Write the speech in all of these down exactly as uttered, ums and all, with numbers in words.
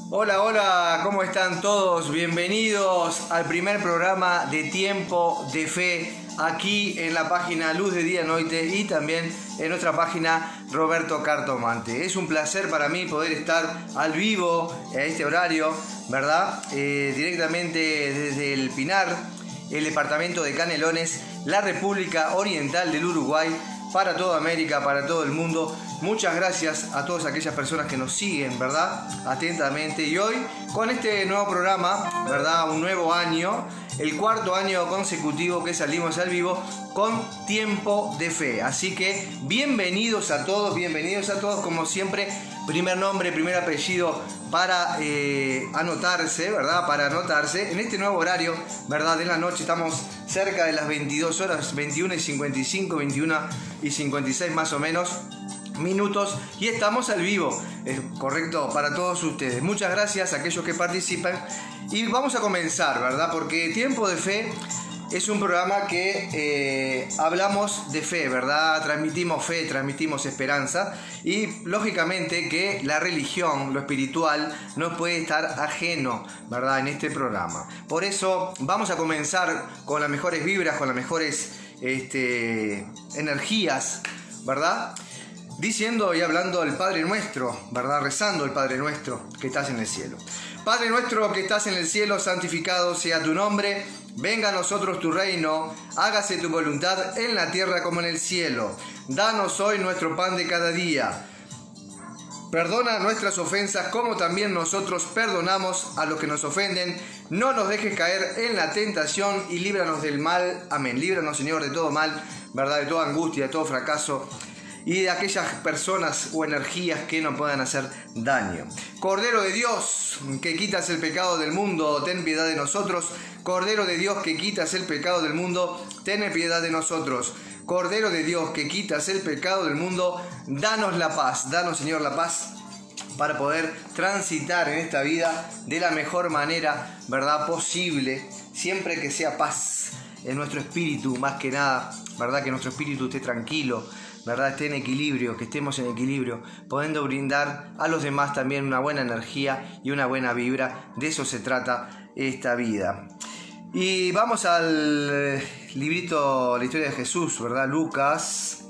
Hola, hola, ¿cómo están todos? Bienvenidos al primer programa de Tiempo de Fe aquí en la página Luz de Día Noite y también en nuestra página Roberto Cartomante. Es un placer para mí poder estar al vivo a este horario, ¿verdad? Eh, directamente desde el Pinar, el departamento de Canelones, la República Oriental del Uruguay, para toda América, para todo el mundo. Muchas gracias a todas aquellas personas que nos siguen, ¿verdad? Atentamente. Y hoy, con este nuevo programa, ¿verdad? Un nuevo año, el cuarto año consecutivo que salimos al vivo con Tiempo de Fe. Así que bienvenidos a todos, bienvenidos a todos, como siempre, primer nombre, primer apellido para eh, anotarse, ¿verdad? Para anotarse en este nuevo horario, ¿verdad? De la noche estamos cerca de las veintidós horas, veintiuna y cincuenta y cinco, veintiuna y cincuenta y seis más o menos minutos, y estamos al vivo, es correcto, para todos ustedes. Muchas gracias a aquellos que participan y vamos a comenzar, ¿verdad? Porque Tiempo de Fe es un programa que eh, hablamos de fe, ¿verdad? Transmitimos fe, transmitimos esperanza y lógicamente que la religión, lo espiritual, no puede estar ajeno, ¿verdad? En este programa. Por eso vamos a comenzar con las mejores vibras, con las mejores este, energías, ¿verdad? Diciendo y hablando el Padre Nuestro, ¿verdad? Rezando el Padre Nuestro que estás en el cielo. Padre nuestro que estás en el cielo, santificado sea tu nombre. Venga a nosotros tu reino, hágase tu voluntad en la tierra como en el cielo. Danos hoy nuestro pan de cada día. Perdona nuestras ofensas como también nosotros perdonamos a los que nos ofenden. No nos dejes caer en la tentación y líbranos del mal. Amén. Líbranos, Señor, de todo mal, ¿verdad? De toda angustia, de todo fracaso y de aquellas personas o energías que nos puedan hacer daño. Cordero de Dios, que quitas el pecado del mundo, ten piedad de nosotros. Cordero de Dios, que quitas el pecado del mundo, ten piedad de nosotros. Cordero de Dios, que quitas el pecado del mundo, danos la paz. Danos, Señor, la paz para poder transitar en esta vida de la mejor manera, ¿verdad? Posible, siempre que sea paz en nuestro espíritu, más que nada, ¿verdad? Que nuestro espíritu esté tranquilo, ¿verdad? Esté en equilibrio, que estemos en equilibrio, pudiendo brindar a los demás también una buena energía y una buena vibra. De eso se trata esta vida. Y vamos al librito, la historia de Jesús, ¿verdad? Lucas,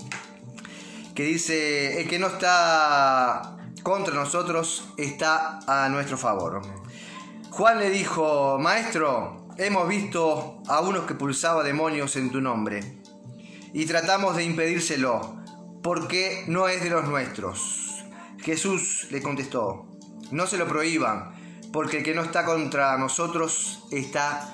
que dice: el que no está contra nosotros está a nuestro favor. Juan le dijo: Maestro, hemos visto a unos que pulsaba demonios en tu nombre y tratamos de impedírselo, porque no es de los nuestros. Jesús le contestó: no se lo prohíban, porque el que no está contra nosotros está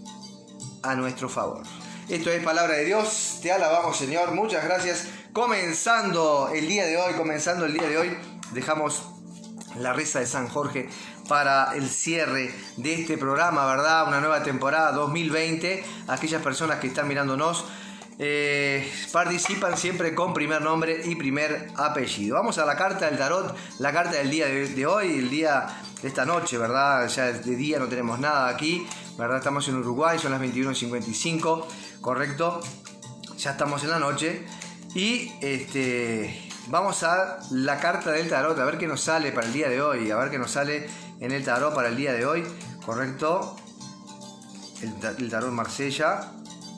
a nuestro favor. Esto es palabra de Dios. Te alabamos, Señor. Muchas gracias. Comenzando el día de hoy, comenzando el día de hoy, dejamos la reza de San Jorge para el cierre de este programa, ¿verdad? Una nueva temporada dos mil veinte. Aquellas personas que están mirándonos Eh, participan siempre con primer nombre y primer apellido. Vamos a la carta del tarot, la carta del día de, de hoy, el día de esta noche, ¿verdad? Ya de día no tenemos nada aquí, ¿verdad? Estamos en Uruguay, son las veintiuna y cincuenta y cinco, correcto. Ya estamos en la noche y este, vamos a la carta del tarot, a ver qué nos sale para el día de hoy, a ver qué nos sale en el tarot para el día de hoy, correcto. El, el tarot Marsella.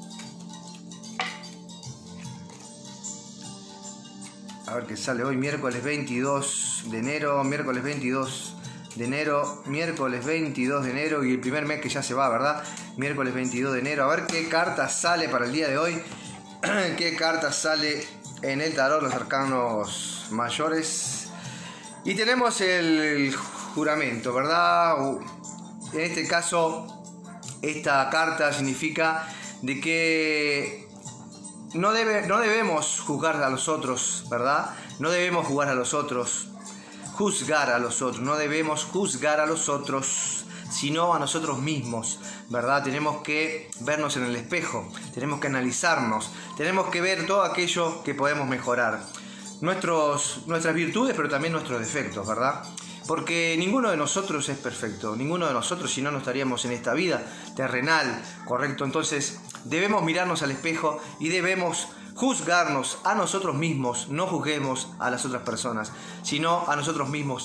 A ver qué sale hoy, miércoles veintidós de enero, miércoles veintidós de enero, miércoles veintidós de enero y el primer mes que ya se va, ¿verdad? Miércoles veintidós de enero. A ver qué carta sale para el día de hoy, qué carta sale en el tarot, los arcanos mayores. Y tenemos el juramento, ¿verdad? En este caso, esta carta significa de que No, debe, no debemos juzgar a los otros, ¿verdad? No debemos jugar a los otros, juzgar a los otros. No debemos juzgar a los otros, sino a nosotros mismos, ¿verdad? Tenemos que vernos en el espejo, tenemos que analizarnos, tenemos que ver todo aquello que podemos mejorar. Nuestros, nuestras virtudes, pero también nuestros defectos, ¿verdad? Porque ninguno de nosotros es perfecto, ninguno de nosotros, si no, no estaríamos en esta vida terrenal, ¿correcto? Entonces debemos mirarnos al espejo y debemos juzgarnos a nosotros mismos. No juzguemos a las otras personas, sino a nosotros mismos.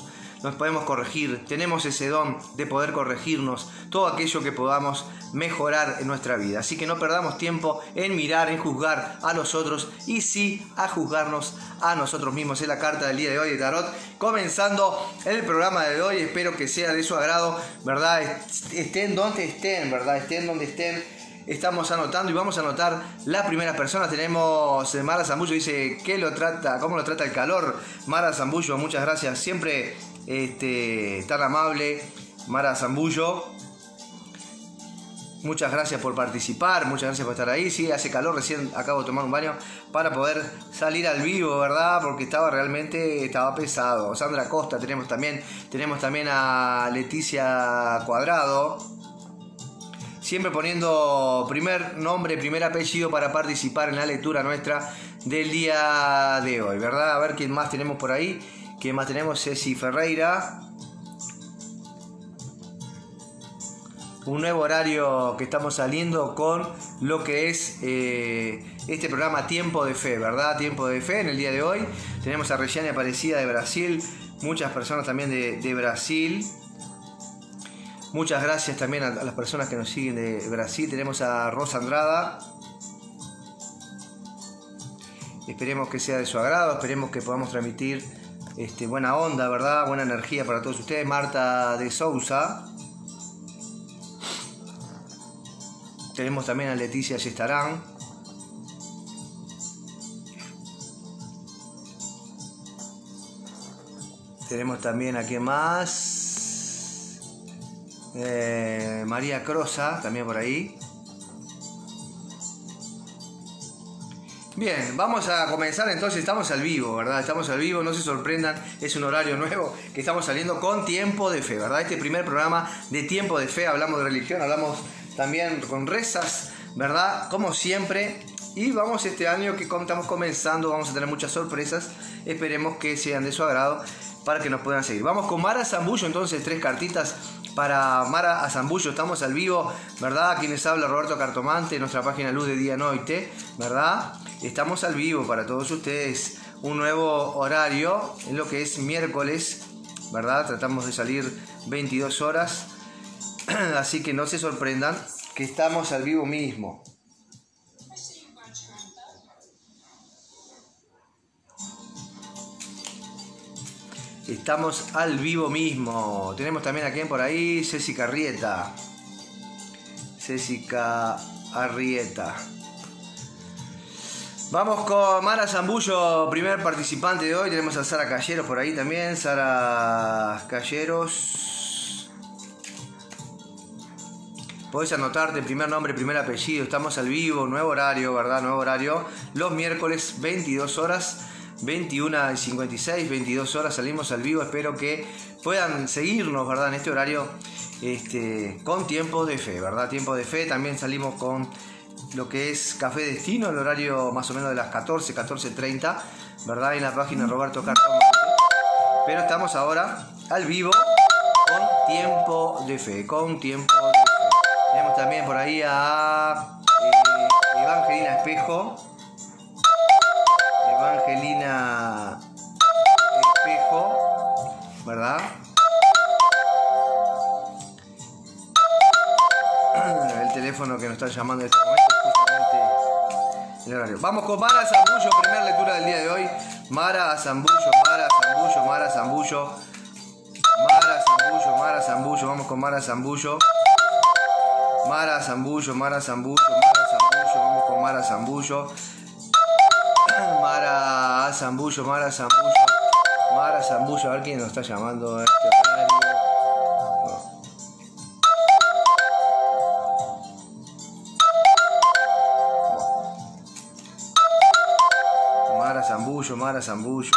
nos podemos corregir, tenemos ese don de poder corregirnos, todo aquello que podamos mejorar en nuestra vida. Así que no perdamos tiempo en mirar, en juzgar a los otros y sí a juzgarnos a nosotros mismos. Es la carta del día de hoy de Tarot, comenzando el programa de hoy. Espero que sea de su agrado, ¿verdad? Estén donde estén, ¿verdad? Estén donde estén. Estamos anotando y vamos a anotar la primera persona. Tenemos Mara Zambullo, dice, ¿qué lo trata? ¿Cómo lo trata el calor? Mara Zambullo, muchas gracias. Siempre este, tan amable, Mara Zambullo. Muchas gracias por participar, muchas gracias por estar ahí. Sí, hace calor, recién acabo de tomar un baño para poder salir al vivo, ¿verdad? Porque estaba realmente, estaba pesado. Sandra Costa tenemos también, tenemos también a Leticia Cuadrado. Siempre poniendo primer nombre, primer apellido para participar en la lectura nuestra del día de hoy, ¿verdad? A ver quién más tenemos por ahí. ¿Quién más tenemos? Ceci Ferreira. Un nuevo horario que estamos saliendo con lo que es eh, este programa Tiempo de Fe, ¿verdad? Tiempo de Fe en el día de hoy. Tenemos a Regiane Aparecida de Brasil. Muchas personas también de, de Brasil. Muchas gracias también a las personas que nos siguen de Brasil. Tenemos a Rosa Andrada. Esperemos que sea de su agrado. Esperemos que podamos transmitir este, buena onda, ¿verdad? Buena energía para todos ustedes. Marta de Sousa. Tenemos también a Leticia Yestarán. Tenemos también a quién más. Eh, María Crosa, también por ahí. Bien, vamos a comenzar entonces. Estamos al vivo, ¿verdad? Estamos al vivo, no se sorprendan, es un horario nuevo que estamos saliendo con Tiempo de Fe, ¿verdad? Este primer programa de Tiempo de Fe, hablamos de religión, hablamos también con rezas, ¿verdad? Como siempre. Y vamos este año que estamos comenzando, vamos a tener muchas sorpresas. Esperemos que sean de su agrado para que nos puedan seguir. Vamos con Mara Zambullo, entonces tres cartitas para Mara Zambullo. Estamos al vivo, ¿verdad? Quienes habla Roberto Cartomante, nuestra página Luz de Día Noite, ¿verdad? Estamos al vivo para todos ustedes. Un nuevo horario en lo que es miércoles, ¿verdad? Tratamos de salir veintidós horas. Así que no se sorprendan que estamos al vivo mismo. Estamos al vivo mismo. Tenemos también a quien por ahí, Césica Arrieta. Césica Arrieta. Vamos con Mara Zambullo, primer participante de hoy. Tenemos a Sara Calleros por ahí también. Sara Calleros. Podés anotarte primer nombre, primer apellido. Estamos al vivo, nuevo horario, ¿verdad? Nuevo horario. Los miércoles, veintidós horas. veintiuna y cincuenta y seis, veintidós horas salimos al vivo. Espero que puedan seguirnos, ¿verdad? En este horario este, con Tiempo de Fe, ¿verdad? Tiempo de Fe. También salimos con lo que es Café Destino, el horario más o menos de las catorce, catorce treinta, ¿verdad? En la página Roberto Cartomante. Pero estamos ahora al vivo con Tiempo de Fe, con Tiempo de Fe. Tenemos también por ahí a eh, Evangelina Espejo. Evangelina Espejo, ¿verdad? El teléfono que nos está llamando en este momento es justamente el horario. Vamos con Mara Zambullo, primera lectura del día de hoy. Mara Zambullo, Mara Zambullo, Mara Zambullo. Mara Zambullo, Mara Zambullo. Vamos con Mara Zambullo. Mara Zambullo, Mara Zambullo, Mara Zambullo. Vamos con Mara Zambullo. Mara Zambullo, Mara Zambullo, Mara Zambullo, a ver quién nos está llamando a este horario. No. Mara Zambullo, Mara Zambullo.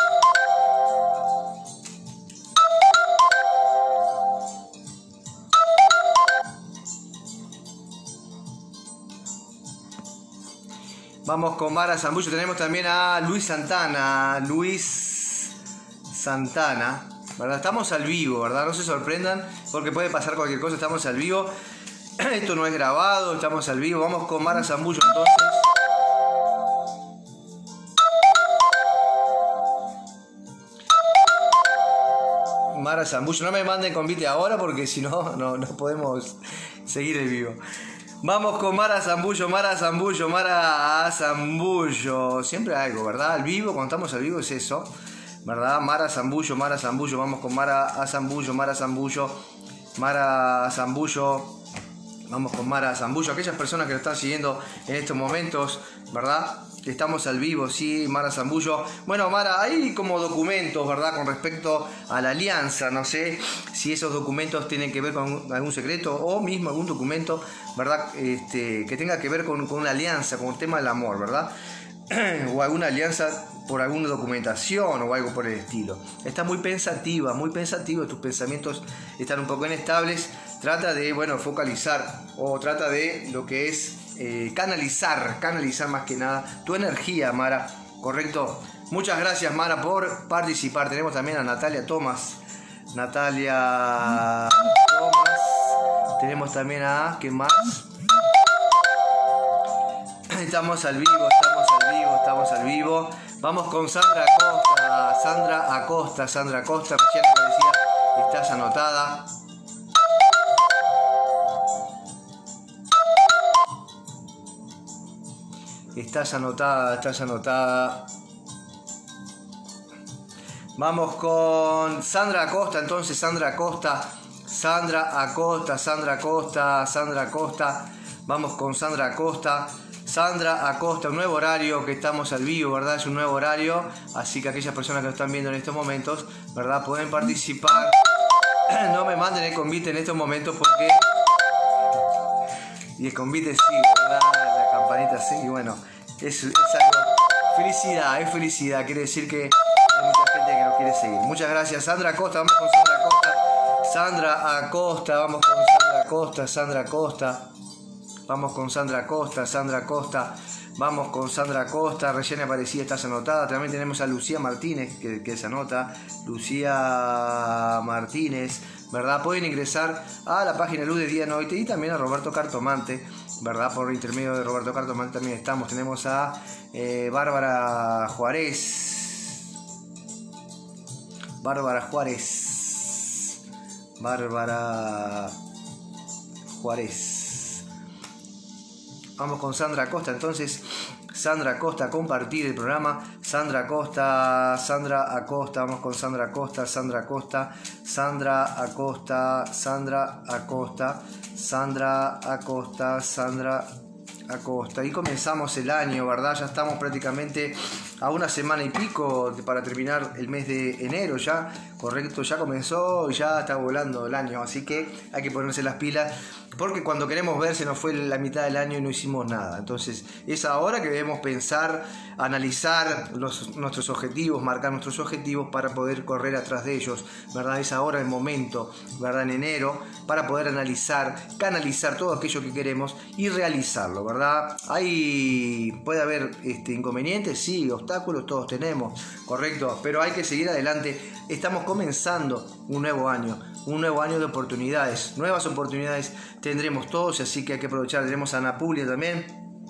Vamos con Mara Zambullo. Tenemos también a Luis Santana. Luis Santana, ¿verdad? Estamos al vivo, ¿verdad? No se sorprendan porque puede pasar cualquier cosa. Estamos al vivo. Esto no es grabado. Estamos al vivo. Vamos con Mara Zambullo entonces. Mara Zambullo. No me manden convite ahora porque si no, no, no podemos seguir el vivo. Vamos con Mara Zambullo, Mara Zambullo, Mara Zambullo. Siempre hay algo, ¿verdad? Al vivo, cuando estamos al vivo es eso, ¿verdad? Mara Zambullo, Mara Zambullo. Vamos con Mara Zambullo, Mara Zambullo, Mara Zambullo. Vamos con Mara Zambullo. Aquellas personas que lo están siguiendo en estos momentos, ¿verdad? Estamos al vivo, sí, Mara Zambullo. Bueno, Mara, hay como documentos, ¿verdad? Con respecto a la alianza, no sé si esos documentos tienen que ver con algún secreto o mismo algún documento, ¿verdad? Este, que tenga que ver con, con la alianza, con el tema del amor, ¿verdad? O alguna alianza por alguna documentación o algo por el estilo. Está muy pensativa, muy pensativa, tus pensamientos están un poco inestables. Trata de, bueno, focalizar o trata de lo que es eh, canalizar, canalizar más que nada tu energía, Mara, ¿correcto? Muchas gracias, Mara, por participar. Tenemos también a Natalia Tomás, Natalia Tomás. Tenemos también a, ¿qué más? Estamos al vivo, estamos al vivo, estamos al vivo. Vamos con Sandra Acosta, Sandra Acosta, Sandra Acosta, recién aparecía, estás anotada. Estás anotada, estás anotada. Vamos con Sandra Acosta, entonces Sandra Acosta, Sandra Acosta, Sandra Acosta, Sandra Acosta. Vamos con Sandra Acosta. Sandra Acosta, un nuevo horario que estamos al vivo, ¿verdad? Es un nuevo horario, así que aquellas personas que lo están viendo en estos momentos, ¿verdad? Pueden participar. No me manden el convite en estos momentos porque... Y el convite sí, ¿verdad? La campanita sí, y bueno, es, es algo... Felicidad, es felicidad, quiere decir que hay mucha gente que nos quiere seguir. Muchas gracias, Sandra Acosta, vamos con Sandra Acosta. Sandra Acosta, vamos con Sandra Acosta, Sandra Acosta. Vamos con Sandra Acosta, Sandra Acosta, vamos con Sandra Acosta, recién aparecía, estás anotada. También tenemos a Lucía Martínez, que, que se anota, Lucía Martínez, ¿verdad? Pueden ingresar a la página Luz de Día Noite y también a Roberto Cartomante, ¿verdad? Por intermedio de Roberto Cartomante también estamos. Tenemos a eh, Bárbara Juárez, Bárbara Juárez, Bárbara Juárez. Vamos con Sandra Acosta, entonces Sandra Acosta, compartir el programa. Sandra Acosta, Sandra Acosta, vamos con Sandra Acosta, Sandra Acosta, Sandra Acosta, Sandra Acosta, Sandra Acosta, Sandra Acosta. Y comenzamos el año, ¿verdad? Ya estamos prácticamente a una semana y pico para terminar el mes de enero ya, correcto, ya comenzó y ya está volando el año, así que hay que ponerse las pilas. Porque cuando queremos ver se nos fue la mitad del año y no hicimos nada. Entonces es ahora que debemos pensar, analizar los, nuestros objetivos, marcar nuestros objetivos para poder correr atrás de ellos, ¿verdad? Es ahora el momento, ¿verdad? En enero, para poder analizar, canalizar todo aquello que queremos y realizarlo, ¿verdad? Hay, puede haber este, inconvenientes, sí, obstáculos todos tenemos, correcto, pero hay que seguir adelante. Estamos comenzando un nuevo año, un nuevo año de oportunidades, nuevas oportunidades tendremos todos, así que hay que aprovechar. Tenemos a Ana Puglia también,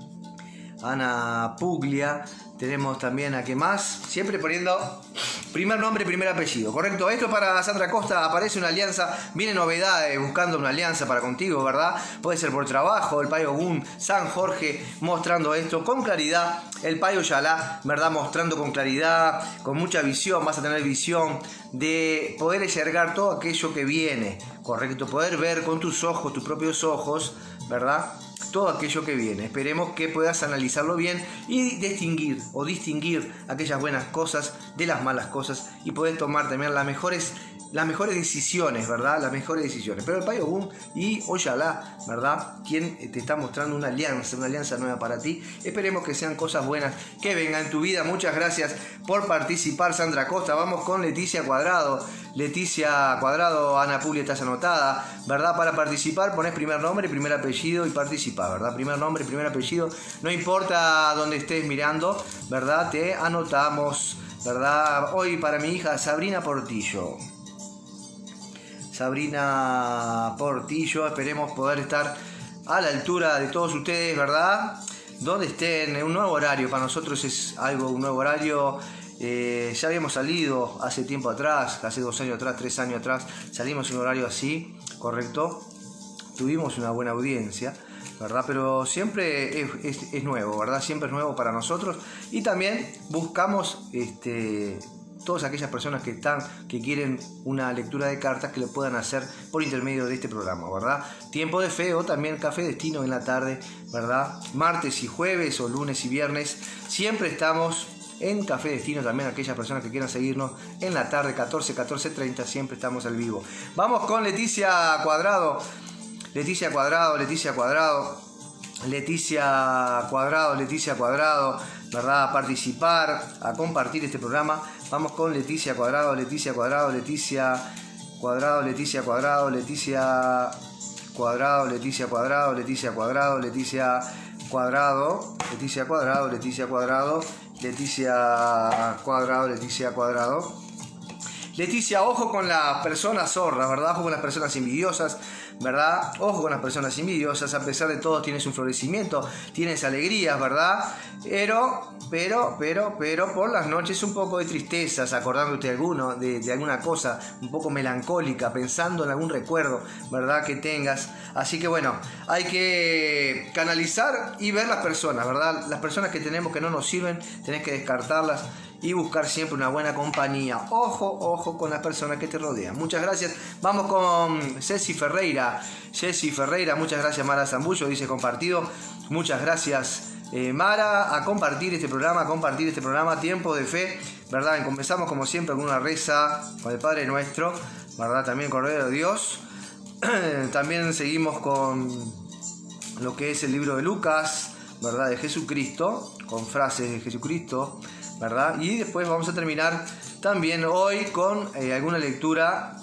Ana Puglia, tenemos también a qué más, siempre poniendo primer nombre, primer apellido, correcto. Esto para Sandra Acosta, aparece una alianza, viene novedades, buscando una alianza para contigo, ¿verdad? Puede ser por trabajo, el Payo Ogún, San Jorge, mostrando esto con claridad, el Payo Yalá, ¿verdad? Mostrando con claridad, con mucha visión, vas a tener visión de poder enxergar todo aquello que viene, correcto, poder ver con tus ojos, tus propios ojos, ¿verdad? Todo aquello que viene. Esperemos que puedas analizarlo bien y distinguir o distinguir aquellas buenas cosas de las malas cosas y poder tomar también las mejores, las mejores decisiones, ¿verdad? Las mejores decisiones. Pero el Payo Ogún y Oyalá, ¿verdad? Quien te está mostrando una alianza, una alianza nueva para ti. Esperemos que sean cosas buenas que vengan en tu vida. Muchas gracias por participar, Sandra Acosta. Vamos con Leticia Cuadrado. Leticia Cuadrado, Ana Puglia, estás anotada, ¿verdad? Para participar pones primer nombre, primer apellido y participa, ¿verdad? Primer nombre, primer apellido, no importa dónde estés mirando, ¿verdad? Te anotamos, ¿verdad? Hoy para mi hija Sabrina Portillo. Sabrina Portillo, esperemos poder estar a la altura de todos ustedes, ¿verdad? Donde estén, en un nuevo horario, para nosotros es algo, un nuevo horario. Eh, ya habíamos salido hace tiempo atrás, hace dos años atrás, tres años atrás, salimos en un horario así, correcto. Tuvimos una buena audiencia, ¿verdad? Pero siempre es, es, es nuevo, ¿verdad? Siempre es nuevo para nosotros. Y también buscamos este, todas aquellas personas que están, que quieren una lectura de cartas, que lo puedan hacer por intermedio de este programa, ¿verdad? Tiempo de Fe o también Café Destino en la tarde, ¿verdad? Martes y jueves o lunes y viernes. Siempre estamos en Café Destino, también aquellas personas que quieran seguirnos en la tarde, catorce, catorce treinta, siempre estamos al vivo. Vamos con Leticia Cuadrado. Leticia Cuadrado, Leticia Cuadrado, Leticia Cuadrado, Leticia Cuadrado, ¿verdad? A participar, a compartir este programa. Vamos con Leticia Cuadrado, Leticia Cuadrado, Leticia Cuadrado, Leticia Cuadrado, Leticia Cuadrado, Leticia Cuadrado, Leticia Cuadrado, Leticia Cuadrado, Leticia Cuadrado, Leticia Cuadrado, Leticia Cuadrado, Leticia Cuadrado. Leticia, ojo con las personas zorras, ¿verdad? Ojo con las personas envidiosas, ¿verdad? Ojo con las personas envidiosas. A pesar de todo tienes un florecimiento, tienes alegrías, ¿verdad? Pero, pero, pero, pero por las noches un poco de tristezas, acordándote de, alguno, de, de alguna cosa un poco melancólica, pensando en algún recuerdo, ¿verdad? Que tengas. Así que bueno, hay que canalizar y ver las personas, ¿verdad? Las personas que tenemos que no nos sirven, tenés que descartarlas y buscar siempre una buena compañía. Ojo, ojo con las personas que te rodean. Muchas gracias. Vamos con Ceci Ferreira. Ceci Ferreira, muchas gracias. Mara Zambullo dice compartido. Muchas gracias, eh, Mara, a compartir este programa, a compartir este programa Tiempo de Fe, ¿verdad? Y comenzamos como siempre con una reza con el Padre Nuestro, ¿verdad? También Cordero de Dios. También seguimos con lo que es el libro de Lucas, ¿verdad? De Jesucristo, con frases de Jesucristo, ¿verdad? Y después vamos a terminar también hoy con eh, alguna lectura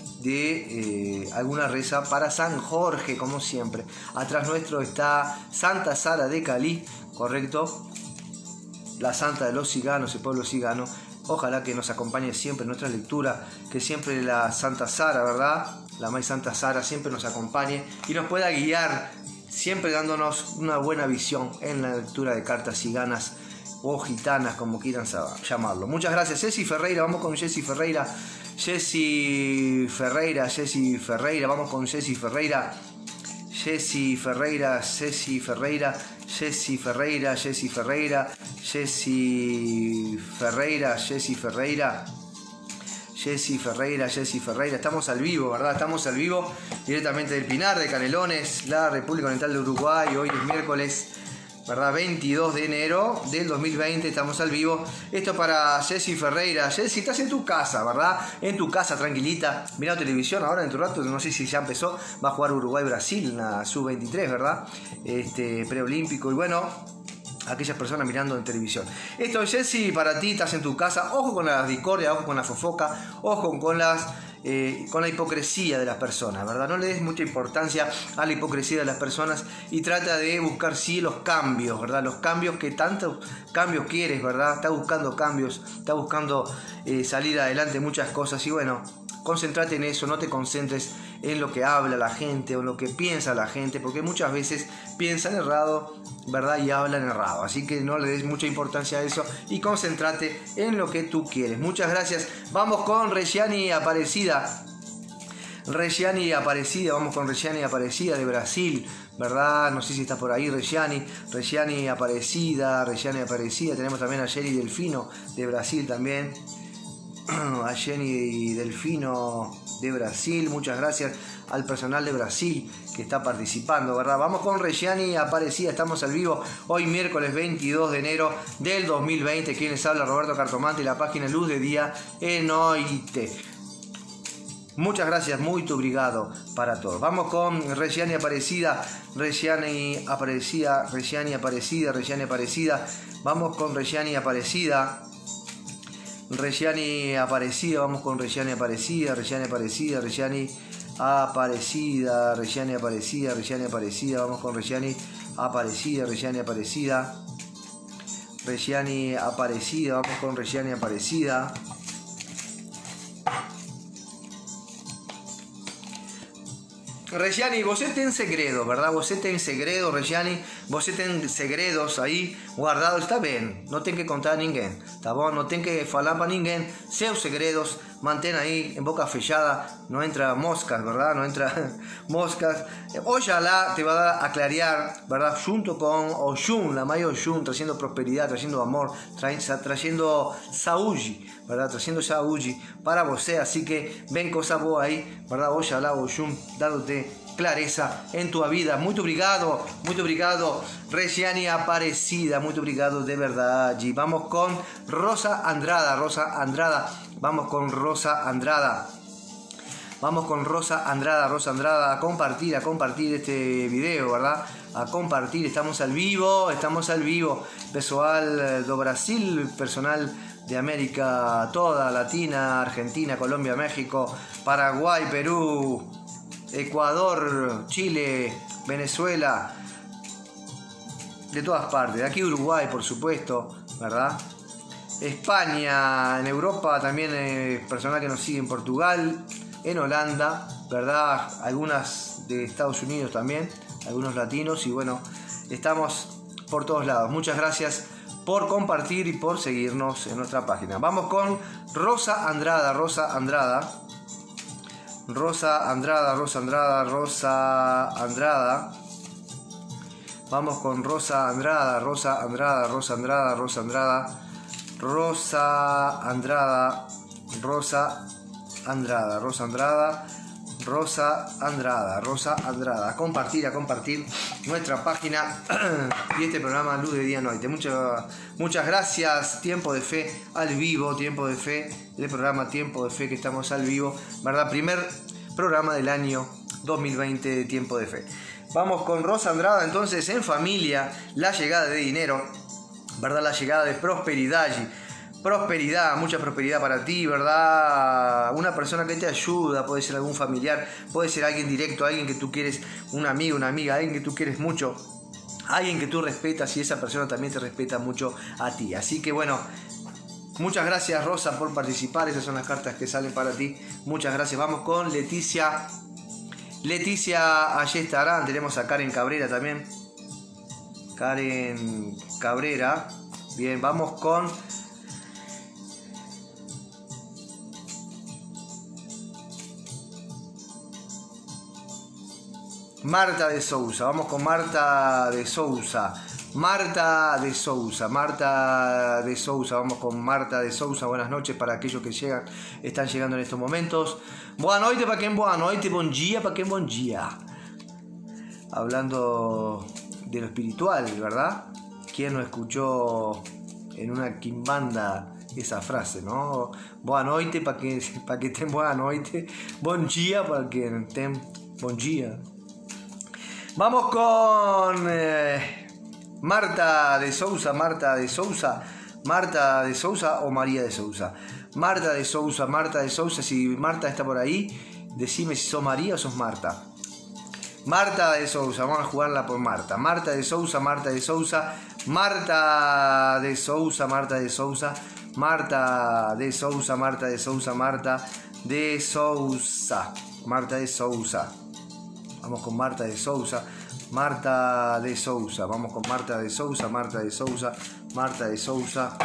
de eh, alguna reza para San Jorge, como siempre. Atrás nuestro está Santa Sara de Calí, correcto, la santa de los ciganos, el pueblo cigano. Ojalá que nos acompañe siempre en nuestra lectura, que siempre la Santa Sara, ¿verdad? La May Santa Sara siempre nos acompañe y nos pueda guiar, siempre dándonos una buena visión en la lectura de cartas ciganas o gitanas, como quieran llamarlo. Muchas gracias, Ceci Ferreira. Vamos con Ceci Ferreira. Ceci Ferreira, Ceci Ferreira. Vamos con Ceci Ferreira. Ceci Ferreira, Ceci Ferreira, Ceci Ferreira, Ceci Ferreira, Ceci Ferreira, Ceci Ferreira. Ceci Ferreira, Ceci Ferreira. Estamos al vivo, ¿verdad? Estamos al vivo directamente del Pinar de Canelones, la República Oriental de Uruguay. Hoy es miércoles, ¿verdad? veintidós de enero del dos mil veinte, estamos al vivo. Esto para Ceci Ferreira. Ceci, estás en tu casa, ¿verdad? En tu casa, tranquilita, mirando televisión. Ahora en tu rato, no sé si ya empezó, va a jugar Uruguay-Brasil en la sub veintitrés, ¿verdad? Este, preolímpico. Y bueno, aquellas personas mirando en televisión. Esto es Ceci para ti, estás en tu casa. Ojo con la discordia, ojo con la fofoca, ojo con las... Eh, con la hipocresía de las personas, ¿verdad? No le des mucha importancia a la hipocresía de las personas y trata de buscar sí los cambios, ¿verdad? Los cambios que tantos cambios quieres, ¿verdad? Está buscando cambios, está buscando eh, salir adelante muchas cosas y bueno, concéntrate en eso, no te concentres en lo que habla la gente o en lo que piensa la gente, porque muchas veces piensan errado, ¿verdad? Y hablan errado, así que no le des mucha importancia a eso y concéntrate en lo que tú quieres. Muchas gracias. Vamos con Regiani Aparecida. Regiani Aparecida, vamos con Regiani Aparecida de Brasil, ¿verdad? No sé si está por ahí Regiani. Regiani Aparecida, Regiani Aparecida. Tenemos también a Jenny Delfino de Brasil también. A Jenny Delfino de Brasil, muchas gracias al personal de Brasil que está participando, ¿verdad? Vamos con Regiani Aparecida, estamos al vivo hoy miércoles veintidós de enero del dos mil veinte. Quien les habla, Roberto Cartomante, y la página Luz de Día en Oite. Muchas gracias, muy obrigado para todos. Vamos con Regiani Aparecida, Regiani Aparecida, Regiani Aparecida, Regiani Aparecida. Vamos con Regiani Aparecida. Regiani Aparecida, vamos con Regiani Aparecida, Regiani Aparecida, Regiani Aparecida, Regiani Aparecida, Regiani Aparecida, vamos con Regiani Aparecida, Regiani Aparecida, Regiani Aparecida, vamos con Regiani Aparecida. Regiani, vos ten segredo, ¿verdad? Vos ten segredo, Regiani, vos ten segredos ahí guardados, está bien, no ten que contar a ninguém. tá bom? Não tem que falar para ninguém seus segredos, mantém aí em boca fechada, não entra moscas, ¿verdad? Não entra moscas. Ojalá te va a clarear, ¿verdad? Junto con Oshun, la Maya Oshun, trayendo prosperidad, trayendo amor, tra trayendo saúde, ¿verdad? Trayendo saúde para você, así que ven cosa boa aí, ¿verdad? Ojalá Oshun dándote clareza en tu vida. Muito obrigado, muito obrigado, Regiane Aparecida, muito obrigado de verdad. Y vamos con Rosa Andrada, Rosa Andrada, vamos con Rosa Andrada. Vamos con Rosa Andrada, Rosa Andrada, a compartir, a compartir este video, ¿verdad? A compartir, estamos al vivo, estamos al vivo. Pessoal do Brasil, personal de América toda, Latina, Argentina, Colombia, México, Paraguay, Perú, Ecuador, Chile, Venezuela, de todas partes, de aquí Uruguay, por supuesto, ¿verdad? España, en Europa también, eh, personal que nos sigue en Portugal, en Holanda, ¿verdad? Algunas de Estados Unidos también, algunos latinos, y bueno, estamos por todos lados. Muchas gracias por compartir y por seguirnos en nuestra página. Vamos con Rosa Andrada, Rosa Andrada. Rosa Andrada, Rosa Andrada, Rosa Andrada. Vamos con Rosa Andrada, Rosa Andrada, Rosa Andrada, Rosa Andrada, Rosa Andrada, Rosa Andrada, Rosa Andrada, Rosa Andrada, Rosa Andrada. A compartir, a compartir nuestra página y este programa Luz de Día Noite. Muchas, muchas gracias. Tiempo de Fe al vivo, Tiempo de Fe, el programa Tiempo de Fe que estamos al vivo, ¿verdad? Primer programa del año dos mil veinte de Tiempo de Fe. Vamos con Rosa Andrada, entonces, en familia, la llegada de dinero, ¿verdad? La llegada de prosperidad. Prosperidad, mucha prosperidad para ti, ¿verdad? Una persona que te ayuda, puede ser algún familiar, puede ser alguien directo, alguien que tú quieres, un amigo, una amiga, alguien que tú quieres mucho, alguien que tú respetas y esa persona también te respeta mucho a ti. Así que bueno, muchas gracias, Rosa, por participar. Esas son las cartas que salen para ti. Muchas gracias. Vamos con Leticia. Leticia Ayestarán. Tenemos a Karen Cabrera también. Karen Cabrera. Bien, vamos con Marta de Sousa. Vamos con Marta de Sousa. Marta de Sousa, Marta de Sousa, vamos con Marta de Sousa. Buenas noches para aquellos que llegan, están llegando en estos momentos. Boa noite para quien boa noite, bom dia para quien bom dia. Hablando de lo espiritual, ¿verdad? ¿Quién no escuchó en una quimbanda esa frase, no? Boa noite para que para que estén boa noite, bom dia para que estén bom dia. Vamos con eh, Marta de Sousa, Marta de Sousa, Marta de Sousa o María de Sousa. Marta de Sousa, Marta de Sousa. Si Marta está por ahí, decime si sos María o sos Marta. Marta de Sousa, vamos a jugarla por Marta. Marta de Sousa, Marta de Sousa, Marta de Sousa, Marta de Sousa, Marta de Sousa, Marta de Sousa, Marta de Sousa, Marta de Sousa. Vamos con Marta de Sousa, Marta de Sousa. Vamos con Marta de Sousa, Marta de Sousa, Marta de Sousa,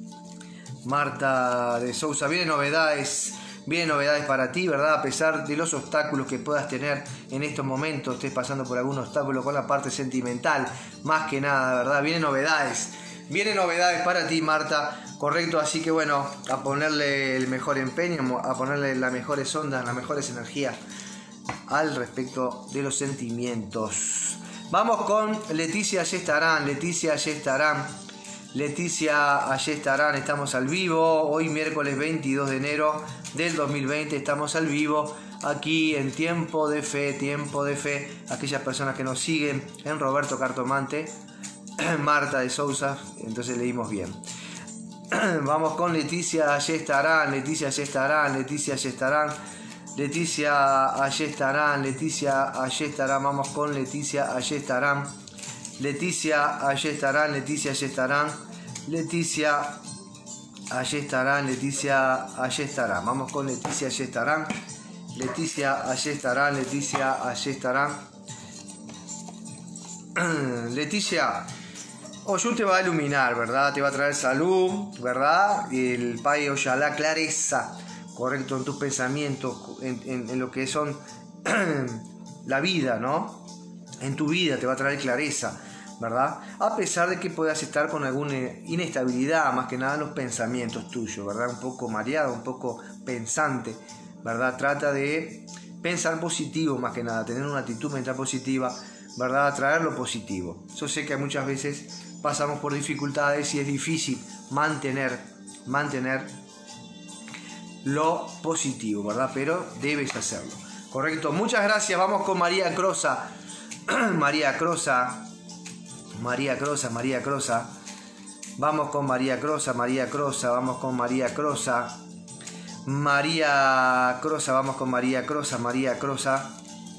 Marta de Sousa. Vienen novedades, vienen novedades para ti, ¿verdad? A pesar de los obstáculos que puedas tener en estos momentos, estés pasando por algún obstáculo con la parte sentimental, más que nada, ¿verdad? Vienen novedades, vienen novedades para ti, Marta. Correcto, así que bueno, a ponerle el mejor empeño, a ponerle las mejores ondas, las mejores energías al respecto de los sentimientos. Vamos con Leticia Ayestarán, Leticia Ayestarán, Leticia Ayestarán. Estamos al vivo, hoy miércoles veintidós de enero del dos mil veinte, estamos al vivo aquí en Tiempo de Fe, Tiempo de Fe. Aquellas personas que nos siguen en Roberto Cartomante, Marta de Sousa, entonces leímos bien. Vamos con Leticia Ayestarán, Leticia Ayestarán, Leticia Ayestarán, Leticia Ayestarán, Leticia Ayestarán. Vamos con Leticia Ayestarán, Leticia Ayestarán, Leticia Ayestarán, Leticia Ayestarán, Leticia Ayestarán. Vamos con Leticia Ayestarán, Leticia Ayestarán, Leticia Ayestarán. Leticia, Oyun te va a iluminar, ¿verdad? Te va a traer salud, ¿verdad? El Pai Ojalá clareza, correcto, en tus pensamientos, en, en, en lo que son la vida, ¿no? En tu vida te va a traer clareza, ¿verdad? A pesar de que puedas estar con alguna inestabilidad, más que nada en los pensamientos tuyos, ¿verdad? Un poco mareado, un poco pensante, ¿verdad? Trata de pensar positivo, más que nada, tener una actitud mental positiva, ¿verdad? Atraer lo positivo. Yo sé que muchas veces pasamos por dificultades y es difícil mantener, mantener lo positivo, ¿verdad? Pero debes hacerlo, correcto. Muchas gracias. Vamos con María Crosa. María Crosa. María Crosa, María Crosa. Vamos con María Crosa, María Crosa. Vamos con María Crosa. María Crosa, vamos con María Crosa, María Crosa.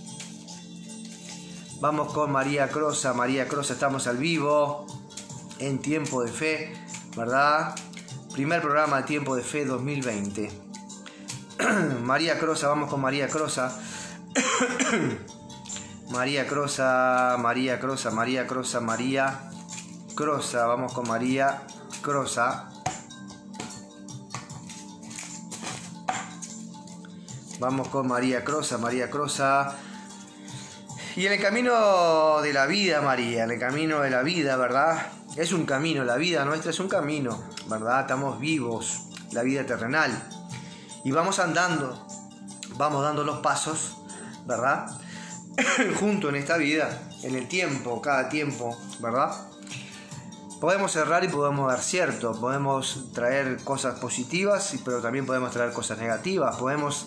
Vamos con María Crosa, María Crosa. Estamos al vivo en Tiempo de Fe, ¿verdad? Primer programa de Tiempo de Fe dos mil veinte. María Crosa, vamos con María Crosa. María Crosa, María Crosa, María Crosa, María Crosa, vamos con María Crosa. Vamos con María Crosa, María Crosa. Y en el camino de la vida, María, en el camino de la vida, ¿verdad? Es un camino, la vida nuestra es un camino, ¿verdad? Estamos vivos, la vida terrenal. Y vamos andando, vamos dando los pasos, ¿verdad? Junto en esta vida, en el tiempo, cada tiempo, ¿verdad? Podemos errar y podemos dar cierto, podemos traer cosas positivas, pero también podemos traer cosas negativas, podemos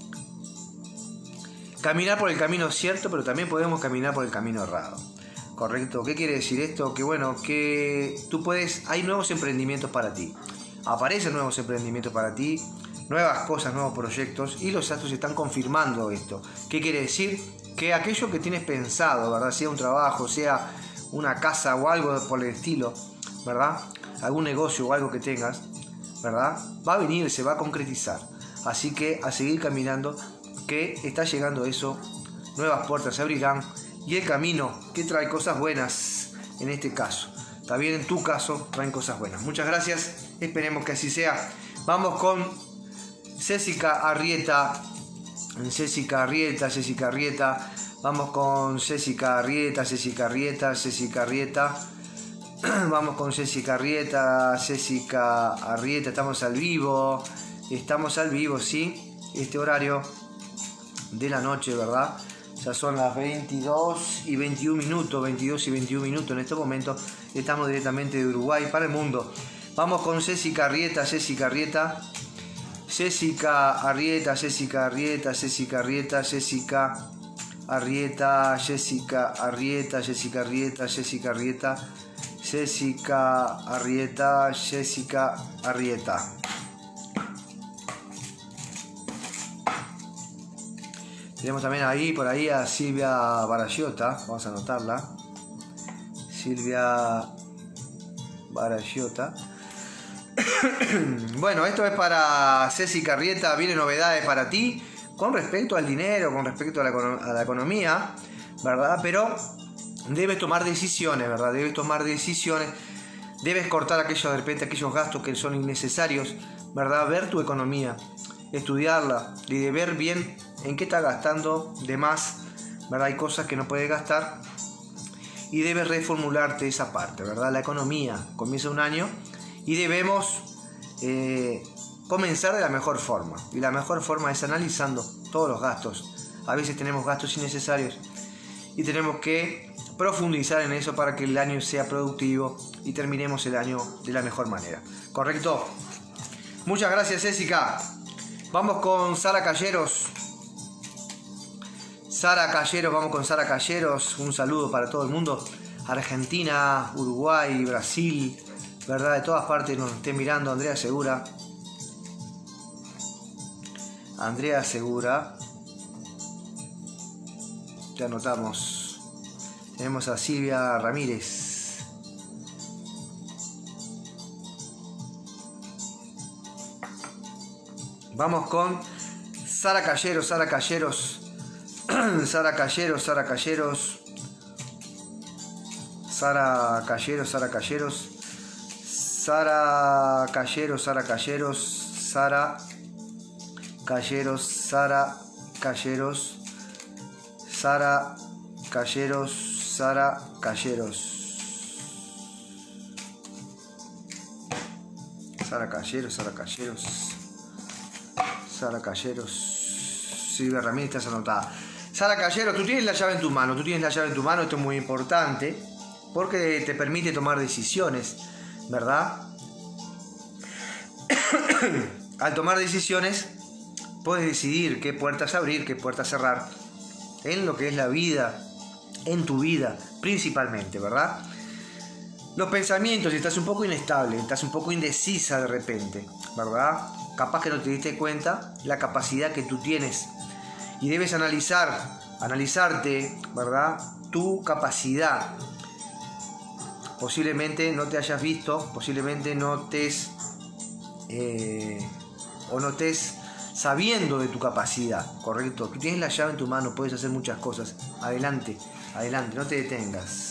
caminar por el camino cierto, pero también podemos caminar por el camino errado, ¿correcto? ¿Qué quiere decir esto? Que bueno, que tú puedes, hay nuevos emprendimientos para ti, aparecen nuevos emprendimientos para ti, nuevas cosas, nuevos proyectos, y los astros están confirmando esto. ¿Qué quiere decir? Que aquello que tienes pensado, ¿verdad? Sea un trabajo, sea una casa o algo por el estilo, ¿verdad? Algún negocio o algo que tengas, ¿verdad? Va a venir, se va a concretizar. Así que a seguir caminando, que está llegando eso, nuevas puertas se abrirán y el camino que trae cosas buenas, en este caso, también en tu caso, traen cosas buenas. Muchas gracias, esperemos que así sea. Vamos con Césica Arrieta. Césica Arrieta, Césica Arrieta. Vamos con Césica Arrieta, Césica Arrieta, Césica Arrieta. Vamos con Césica Arrieta, Césica Arrieta. Estamos al vivo. Estamos al vivo, sí. Este horario de la noche, ¿verdad? Ya son las veintidós y veintiún minutos. veintidós y veintiún minutos en este momento. Estamos directamente de Uruguay para el mundo. Vamos con Césica Arrieta, Césica Arrieta. Césica Arrieta, Césica Arrieta, Césica Arrieta, Césica Arrieta, Césica Arrieta, Césica Arrieta, Césica Arrieta, Césica Arrieta, Césica Arrieta. Tenemos también ahí, por ahí, a Silvia Barayota, vamos a anotarla. Silvia Barayota. Bueno, esto es para Césica Arrieta. Vienen novedades para ti con respecto al dinero, con respecto a la, a la economía, ¿verdad? Pero debes tomar decisiones, ¿verdad? Debes tomar decisiones. Debes cortar aquellos, de repente, aquellos gastos que son innecesarios, ¿verdad? Ver tu economía, estudiarla y de ver bien en qué estás gastando de más, ¿verdad? Hay cosas que no puedes gastar y debes reformularte esa parte, ¿verdad? La economía comienza un año y debemos eh, comenzar de la mejor forma. Y la mejor forma es analizando todos los gastos. A veces tenemos gastos innecesarios y tenemos que profundizar en eso para que el año sea productivo y terminemos el año de la mejor manera. ¿Correcto? Muchas gracias, Césica. Vamos con Sara Calleros. Sara Calleros, vamos con Sara Calleros. Un saludo para todo el mundo. Argentina, Uruguay, Brasil, ¿verdad? De todas partes nos estén mirando. Andrea Segura. Andrea Segura. Ya anotamos. Tenemos a Silvia Ramírez. Vamos con Sara Calleros, Sara Calleros. Sara Calleros, Sara Calleros. Sara Calleros, Sara Calleros, Sara Calleros, Sara Calleros, Sara Calleros, Sara Calleros, Sara Calleros, Sara Calleros, Sara Calleros, Sara Calleros, Sara Calleros, Silvia Ramírez, estás anotada. Sara Calleros, tú tienes la llave en tu mano, tú tienes la llave en tu mano, esto es muy importante, porque te permite tomar decisiones, ¿verdad? Al tomar decisiones, puedes decidir qué puertas abrir, qué puertas cerrar, en lo que es la vida, en tu vida, principalmente, ¿verdad? Los pensamientos, si estás un poco inestable, estás un poco indecisa de repente, ¿verdad? Capaz que no te diste cuenta la capacidad que tú tienes y debes analizar, analizarte, ¿verdad? Tu capacidad. Posiblemente no te hayas visto, posiblemente no estés eh, o no estés sabiendo de tu capacidad, ¿correcto? Tú tienes la llave en tu mano, puedes hacer muchas cosas. Adelante, adelante, no te detengas.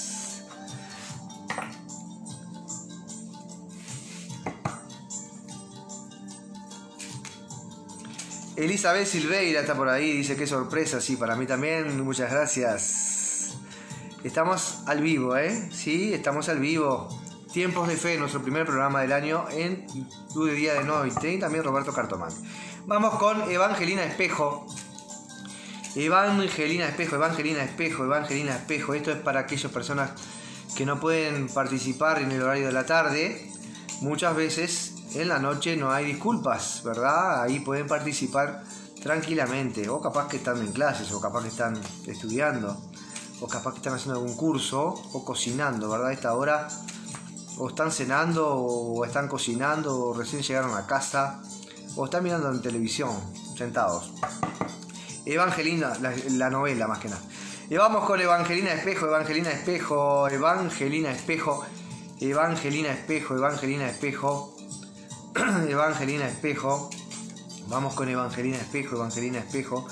Elizabeth Silveira está por ahí, dice qué sorpresa, sí, para mí también, muchas gracias. Estamos al vivo, ¿eh? Sí, estamos al vivo. Tiempos de Fe, nuestro primer programa del año en Luz de Día de Noite, y también Roberto Cartomán. Vamos con Evangelina Espejo. Evangelina Espejo, Evangelina Espejo, Evangelina Espejo. Esto es para aquellas personas que no pueden participar en el horario de la tarde. Muchas veces en la noche no hay disculpas, ¿verdad? Ahí pueden participar tranquilamente, o capaz que están en clases, o capaz que están estudiando, o capaz que están haciendo algún curso, o cocinando, ¿verdad? A esta hora, o están cenando, o están cocinando, o recién llegaron a casa, o están mirando en televisión, sentados. Evangelina, la, la novela más que nada. Y vamos con Evangelina Espejo, Evangelina Espejo, Evangelina Espejo, Evangelina Espejo, Evangelina Espejo. Evangelina Espejo, vamos con Evangelina Espejo, Evangelina Espejo,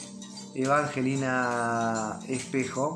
Evangelina Espejo,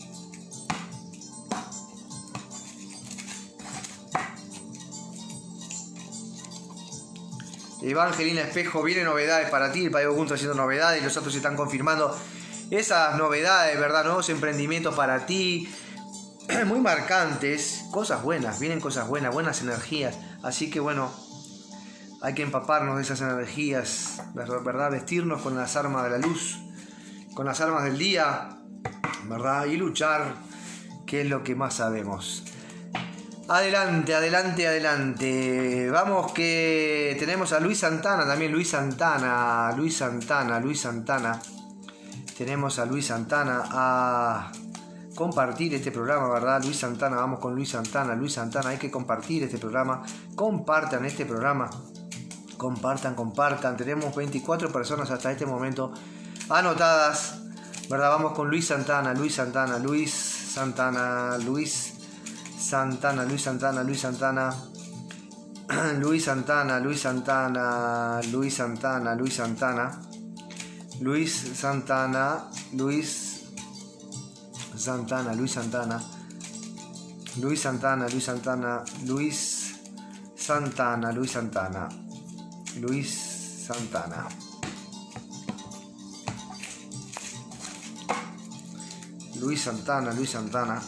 Evangelina Espejo, vienen novedades para ti, el Padre Oculto haciendo novedades, los otros están confirmando esas novedades, ¿verdad? Nuevos emprendimientos para ti, muy marcantes, cosas buenas, vienen cosas buenas, buenas energías, así que bueno, hay que empaparnos de esas energías, ¿verdad? Vestirnos con las armas de la luz, con las armas del día, ¿verdad? Y luchar, que es lo que más sabemos. Adelante, adelante, adelante. Vamos que tenemos a Luis Santana, también Luis Santana, Luis Santana, Luis Santana. Tenemos a Luis Santana a compartir este programa, ¿verdad? Luis Santana, vamos con Luis Santana, Luis Santana, hay que compartir este programa. Compartan este programa. Compartan, compartan. Tenemos veinticuatro personas hasta este momento anotadas, ¿verdad? Vamos con Luis Santana, Luis Santana, Luis Santana, Luis Santana, Luis Santana, Luis Santana, Luis Santana, Luis Santana, Luis Santana, Luis Santana, Luis Santana, Luis Santana, Luis Santana, Luis Santana, Luis Santana, Luis Santana, Luis Santana. Luis Santana. Luis Santana, Luis Santana.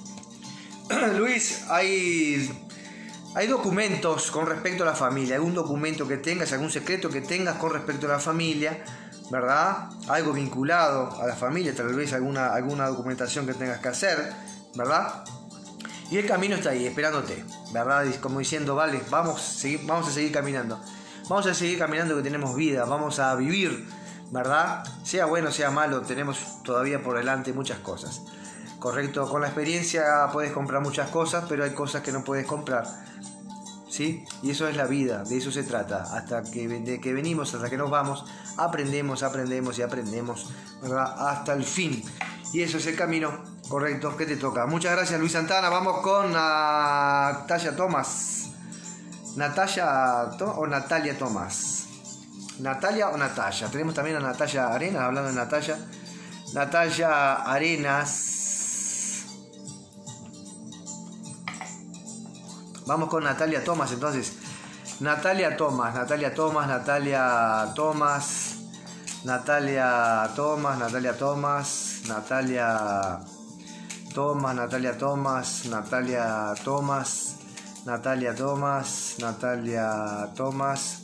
Luis, hay, hay documentos con respecto a la familia. ¿Algún documento que tengas, algún secreto que tengas con respecto a la familia? ¿Verdad? Algo vinculado a la familia, tal vez alguna, alguna documentación que tengas que hacer, ¿verdad? Y el camino está ahí, esperándote, ¿verdad? Como diciendo, vale, vamos, seguir, vamos a seguir caminando. Vamos a seguir caminando, que tenemos vida, vamos a vivir, ¿verdad? Sea bueno, sea malo, tenemos todavía por delante muchas cosas. Correcto, con la experiencia puedes comprar muchas cosas, pero hay cosas que no puedes comprar, ¿sí? Y eso es la vida, de eso se trata. Hasta que, de que venimos, hasta que nos vamos, aprendemos, aprendemos y aprendemos, ¿verdad? Hasta el fin. Y eso es el camino correcto que te toca. Muchas gracias, Luis Santana. Vamos con Natalia Tomás. Natalia o Natalia Tomás. Natalia o Natalia. Tenemos también a Natalia Arenas, hablando de Natalia. Natalia Arenas. Vamos con Natalia Tomás entonces. Natalia Tomás, Natalia Tomás, Natalia Tomás, Natalia Tomás, Natalia Tomás, Natalia Tomás, Natalia Tomás, Natalia Tomás, Natalia Tomás, Natalia Tomás,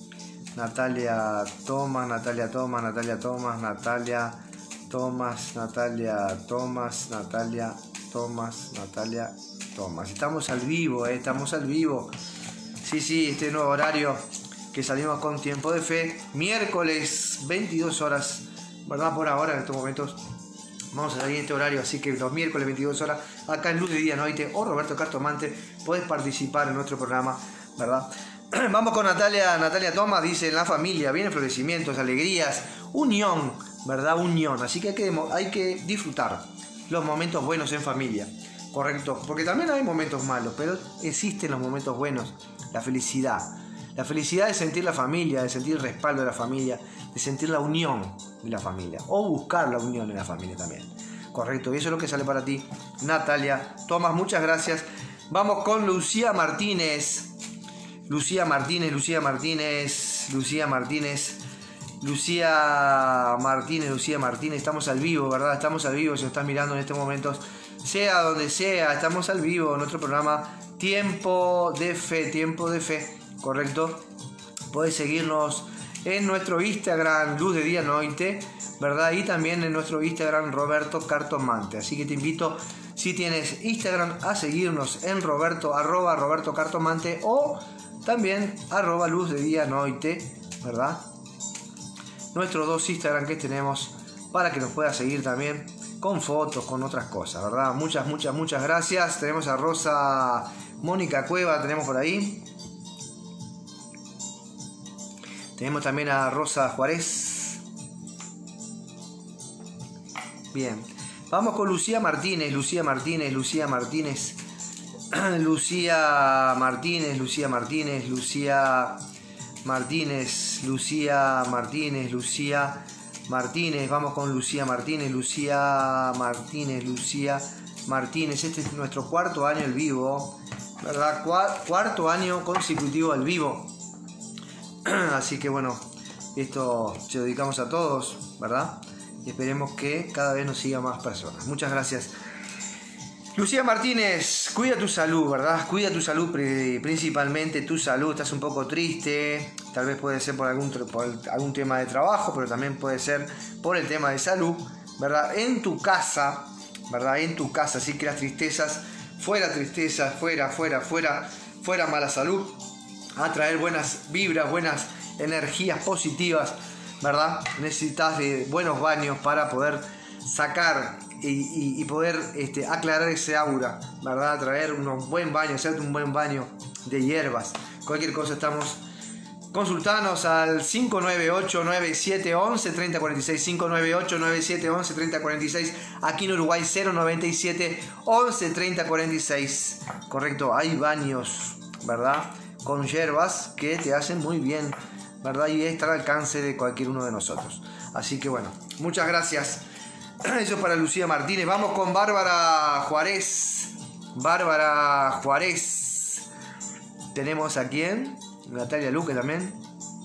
Natalia Tomás, Natalia Tomás, Natalia Tomás, Natalia Tomás, Natalia Tomás, Natalia Tomás, Natalia Tomás. Estamos al vivo, eh, estamos al vivo. Sí, sí, este nuevo horario que salimos con Tiempo de Fe, miércoles veintidós horas, ¿verdad? Por ahora, en estos momentos, vamos a salir en este horario, así que los miércoles veintidós horas, acá en Luz de Día Noite o Roberto Cartomante, podés participar en nuestro programa, ¿verdad? Vamos con Natalia, Natalia Tomás, dice, en la familia vienen florecimientos, alegrías, unión, ¿verdad? Unión, así que hay que, hay que disfrutar los momentos buenos en familia, correcto, porque también hay momentos malos, pero existen los momentos buenos, la felicidad, la felicidad de sentir la familia, de sentir el respaldo de la familia, de sentir la unión de la familia, o buscar la unión de la familia también, correcto, y eso es lo que sale para ti, Natalia Tomás, muchas gracias. Vamos con Lucía Martínez, Lucía Martínez, Lucía Martínez, Lucía Martínez, Lucía Martínez, Lucía Martínez, estamos al vivo, ¿verdad? Estamos al vivo, si estás mirando en estos momentos, sea donde sea, estamos al vivo en nuestro programa Tiempo de Fe, Tiempo de Fe, ¿correcto? Puedes seguirnos en nuestro Instagram, Luz de Día Noite, ¿verdad? Y también en nuestro Instagram, Roberto Cartomante. Así que te invito, si tienes Instagram, a seguirnos en Roberto, arroba Roberto Cartomante o también arroba Luz de Día Noite, ¿verdad? Nuestros dos Instagram que tenemos para que nos puedas seguir también con fotos, con otras cosas, ¿verdad? Muchas, muchas, muchas gracias. Tenemos a Rosa Mónica Cueva, tenemos por ahí. Tenemos también a Rosa Juárez. Bien. Vamos con Lucía Martínez, Lucía Martínez, Lucía Martínez. Lucía Martínez, Lucía Martínez, Lucía Martínez, Lucía Martínez, Lucía Martínez, vamos con Lucía Martínez, Lucía Martínez, Lucía Martínez, este es nuestro cuarto año al vivo, ¿verdad? Cuarto año consecutivo al vivo, así que bueno, esto se lo dedicamos a todos, ¿verdad? Y esperemos que cada vez nos sigan más personas. Muchas gracias. Lucía Martínez, cuida tu salud, ¿verdad? Cuida tu salud, principalmente tu salud. Estás un poco triste, tal vez puede ser por algún, por algún tema de trabajo, pero también puede ser por el tema de salud, ¿verdad? En tu casa, ¿verdad? En tu casa, así que las tristezas, fuera tristezas, fuera, fuera, fuera, fuera mala salud, a traer buenas vibras, buenas energías positivas, ¿verdad? Necesitas de buenos baños para poder sacar Y, y, y poder este, aclarar ese aura, ¿verdad? Traer un buen baño, hacerte un buen baño de hierbas. Cualquier cosa estamos. Consultanos al cinco nueve ocho, nueve siete uno uno, tres cero cuatro seis, cinco nueve ocho, nueve siete uno uno, tres cero cuatro seis, aquí en Uruguay cero noventa y siete, once, treinta, cuarenta y seis. Correcto, hay baños, ¿verdad? Con hierbas que te hacen muy bien, ¿verdad? Y está al alcance de cualquier uno de nosotros. Así que bueno, muchas gracias. Eso para Lucía Martínez. Vamos con Bárbara Juárez. Bárbara Juárez. Tenemos a quién? Natalia Luque también.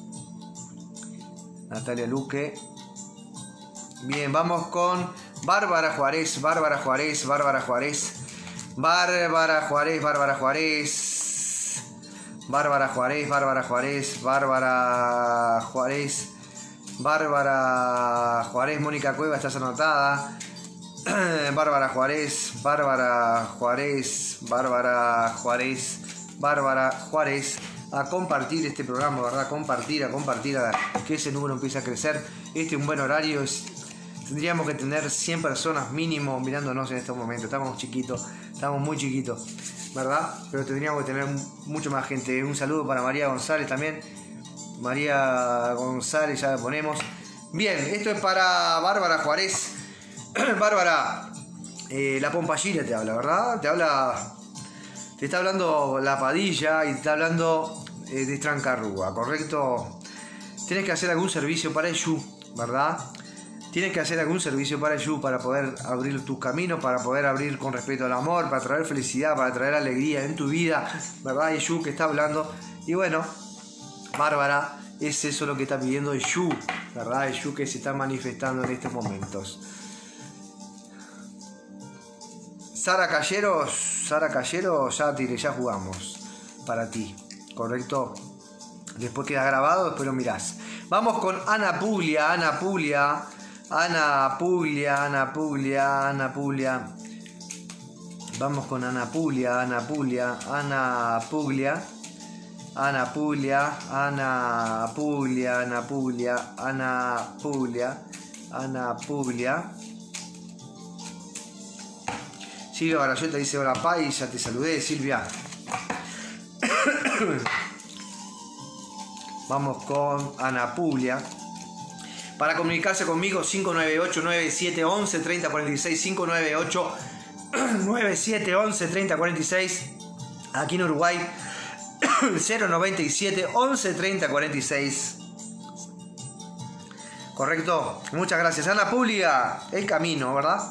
Natalia Luque. Bien, vamos con Bárbara Juárez. Bárbara Juárez. Bárbara Juárez. Bárbara Juárez. Bárbara Juárez. Bárbara Juárez. Bárbara Juárez. Bárbara Juárez. Bárbara Juárez, Mónica Cueva, estás anotada. Bárbara Juárez, Bárbara Juárez, Bárbara Juárez, Bárbara Juárez. A compartir este programa, ¿verdad? Compartir, a compartir, a que ese número empiece a crecer. Este es un buen horario. Es, tendríamos que tener cien personas mínimo mirándonos en estos momentos. Estamos chiquitos, estamos muy chiquitos, ¿verdad? Pero tendríamos que tener mucho más gente. Un saludo para María González también. María González, ya la ponemos. Bien, esto es para Bárbara Juárez. Bárbara, eh, la Pompallina te habla, ¿verdad? Te habla, te está hablando la Padilla y te está hablando eh, de Trancarrúa, ¿correcto? Tienes que hacer algún servicio para ello, ¿verdad? tienes que hacer algún servicio para Yu, para poder abrir tus caminos, para poder abrir con respeto al amor, para traer felicidad, para traer alegría en tu vida, ¿verdad? Es Yu que está hablando. Y bueno, Bárbara, es eso lo que está pidiendo Yu, ¿verdad? Es Yu que se está manifestando en estos momentos. Sara Calleros, Sara Calleros, ya tiré, ya jugamos para ti, ¿correcto? Después queda grabado, después lo mirás. Vamos con Ana Puglia, Ana Puglia, Ana Puglia, Ana Puglia, Ana Puglia. Vamos con Ana Puglia, Ana Puglia, Ana Puglia, Ana Puglia, Ana Puglia, Ana Puglia, Ana Puglia, Ana Puglia. Silvia Barayota dice hola Pai, ya te saludé, Silvia. Vamos con Ana Puglia. Para comunicarse conmigo, cinco nueve ocho, nueve siete uno uno, tres cero cuatro seis, cinco nueve ocho, nueve siete uno uno, tres cero cuatro seis. Aquí en Uruguay, cero nueve siete, once, treinta, cuarenta y seis. Correcto. Muchas gracias. Ana Puglia, el camino, ¿verdad?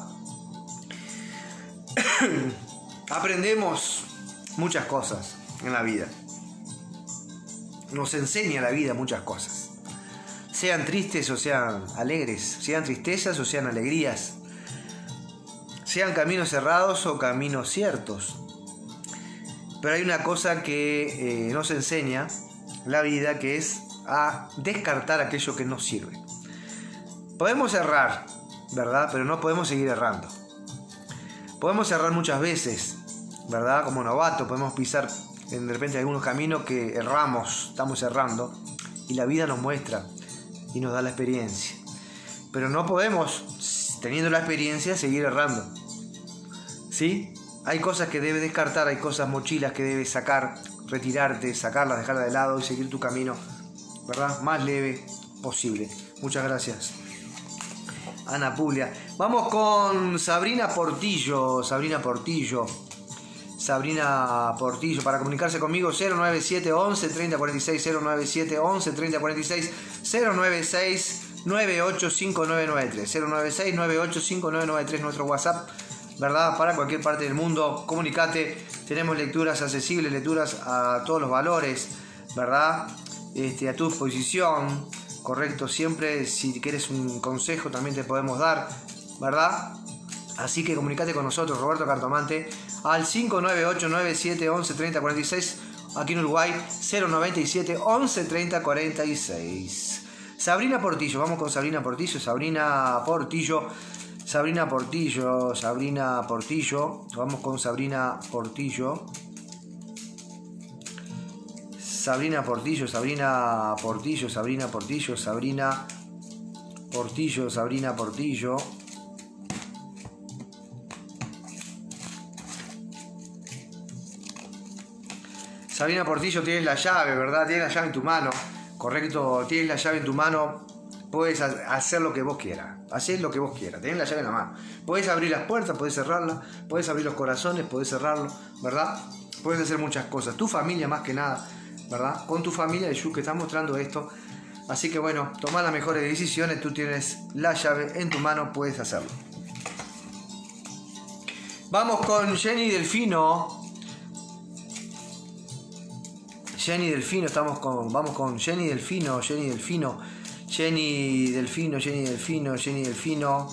Aprendemos muchas cosas en la vida. Nos enseña la vida muchas cosas. Sean tristes o sean alegres, sean tristezas o sean alegrías, sean caminos cerrados o caminos ciertos. Pero hay una cosa que eh, nos enseña la vida, que es a descartar aquello que no sirve. Podemos errar, ¿verdad? Pero no podemos seguir errando. Podemos errar muchas veces, ¿verdad? Como novato podemos pisar de repente algunos caminos que erramos, estamos errando, y la vida nos muestra y nos da la experiencia. Pero no podemos, teniendo la experiencia, seguir errando. ¿Sí? Hay cosas que debes descartar, hay cosas mochilas que debes sacar, retirarte, sacarlas, dejarlas de lado y seguir tu camino, ¿verdad? Más leve posible. Muchas gracias, Ana Puglia. Vamos con Sabrina Portillo, Sabrina Portillo. Sabrina Portillo, para comunicarse conmigo, cero nueve siete, once, treinta, cuarenta y seis, cero nueve siete, once, treinta, cuarenta y seis, cero nueve seis, nueve ocho cinco nueve nueve tres, cero nueve seis, nueve ocho cinco nueve nueve tres, nuestro WhatsApp, ¿verdad? Para cualquier parte del mundo, comunicate. Tenemos lecturas accesibles, lecturas a todos los valores, ¿verdad? Este, a tu disposición, correcto. Siempre, si quieres un consejo, también te podemos dar, ¿verdad? Así que comunicate con nosotros, Roberto Cartomante, al cinco nueve ocho, nueve siete, once, treinta, cuarenta y seis, aquí en Uruguay, cero nueve siete, once, treinta, cuarenta y seis. Sabrina Portillo, vamos con Sabrina Portillo, Sabrina Portillo, Sabrina Portillo, Sabrina Portillo, vamos con Sabrina Portillo. Sabrina Portillo, Sabrina Portillo, Sabrina Portillo, Sabrina Portillo, Sabrina Portillo. Sabrina Portillo, tienes la llave, ¿verdad? Tienes la llave en tu mano, correcto, tienes la llave en tu mano, puedes hacer lo que vos quieras, hacer lo que vos quieras, tenés la llave en la mano. Puedes abrir las puertas, puedes cerrarlas, puedes abrir los corazones, puedes cerrarlos, ¿verdad? Puedes hacer muchas cosas, tu familia más que nada, ¿verdad? Con tu familia de Yu que está mostrando esto. Así que bueno, toma las mejores decisiones, tú tienes la llave en tu mano, puedes hacerlo. Vamos con Jenny Delfino. Jenny Delfino, estamos con, vamos con Jenny Delfino, Jenny Delfino, Jenny Delfino, Jenny Delfino, Jenny Delfino,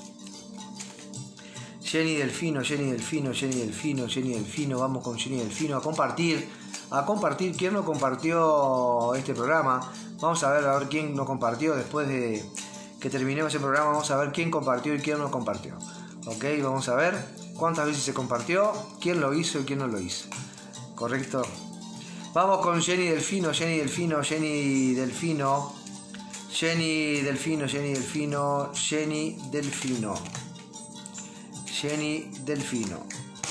Jenny Delfino, Jenny Delfino, Jenny Delfino, Jenny Delfino, vamos con Jenny Delfino a compartir, a compartir. ¿Quién no compartió este programa? Vamos a ver, a ver quién no compartió después de que terminemos el programa. Vamos a ver quién compartió y quién no compartió. Ok, vamos a ver cuántas veces se compartió, quién lo hizo y quién no lo hizo. Correcto. Vamos con Jenny Delfino, Jenny Delfino, Jenny Delfino, Jenny Delfino, Jenny Delfino, Jenny Delfino, Jenny Delfino.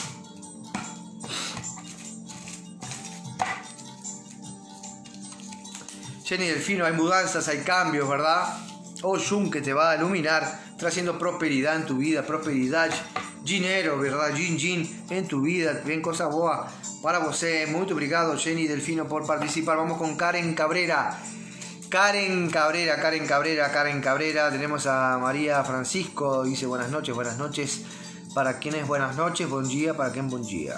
Jenny Delfino, hay mudanzas, hay cambios, ¿verdad? Oshun que te va a iluminar, trayendo prosperidad en tu vida, prosperidad, dinero, ¿verdad? Jin Jin en tu vida, ven cosas boas para vos. Muy obrigado, Jenny Delfino, por participar. Vamos con Karen Cabrera. Karen Cabrera, Karen Cabrera, Karen Cabrera. Tenemos a María Francisco, dice buenas noches, buenas noches. Para quien es buenas noches, buen día, para quien buen día.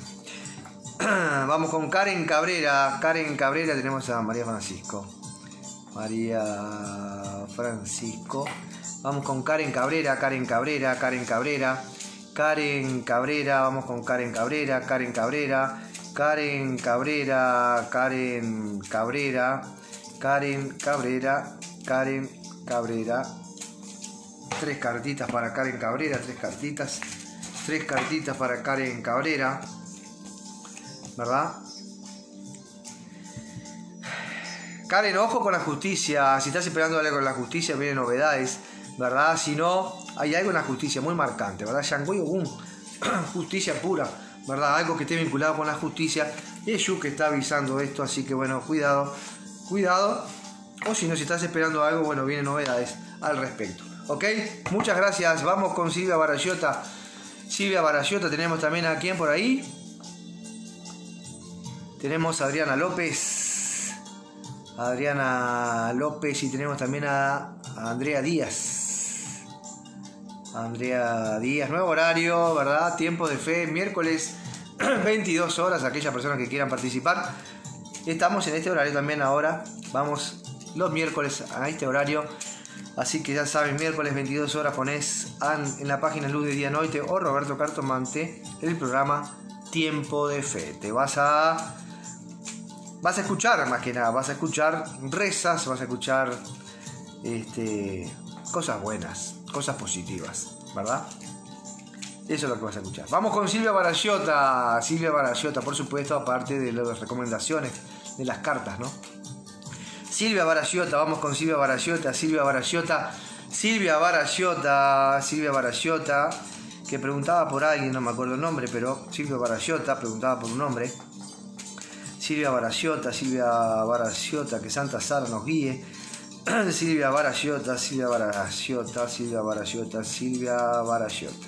Vamos con Karen Cabrera, Karen Cabrera, tenemos a María Francisco. María Francisco. Vamos con Karen Cabrera, Karen Cabrera, Karen Cabrera. Karen Cabrera, vamos con Karen Cabrera, Karen Cabrera. Karen Cabrera, Karen Cabrera. Karen Cabrera, Karen Cabrera. Tres cartitas para Karen Cabrera, tres cartitas. Tres cartitas para Karen Cabrera. ¿Verdad? Karen, ojo con la justicia. Si estás esperando algo con la justicia, vienen novedades, ¿verdad? Si no, hay algo en la justicia muy marcante, ¿verdad? Shangui Ogun, justicia pura, ¿verdad? Algo que esté vinculado con la justicia. Es Yu que está avisando esto, así que bueno, cuidado, cuidado. O si no, si estás esperando algo, bueno, vienen novedades al respecto. ¿Ok? Muchas gracias. Vamos con Silvia Barayota. Silvia Barayota, tenemos también a quién por ahí. Tenemos a Adriana López. Adriana López y tenemos también a, a Andrea Díaz. Andrea Díaz, nuevo horario, ¿verdad? Tiempo de fe, miércoles veintidós horas, aquellas personas que quieran participar. Estamos en este horario también ahora. Vamos los miércoles a este horario. Así que ya saben, miércoles veintidós horas pones en la página Luz de Día Noite o Roberto Cartomante el programa Tiempo de Fe. Te vas a... Vas a escuchar, más que nada, vas a escuchar rezas, vas a escuchar este, cosas buenas, cosas positivas, ¿verdad? Eso es lo que vas a escuchar. Vamos con Silvia Barayota. Silvia Barayota, por supuesto, aparte de las recomendaciones de las cartas, ¿no? Silvia Barayota, vamos con Silvia Barayota, Silvia Barayota, Silvia Barayota, Silvia Barayota, que preguntaba por alguien, no me acuerdo el nombre, pero Silvia Barayota preguntaba por un nombre. Silvia Barayota, Silvia Barayota, que Santa Sara nos guíe. Silvia Barayota, Silvia Barayota, Silvia Barayota, Silvia Barayota.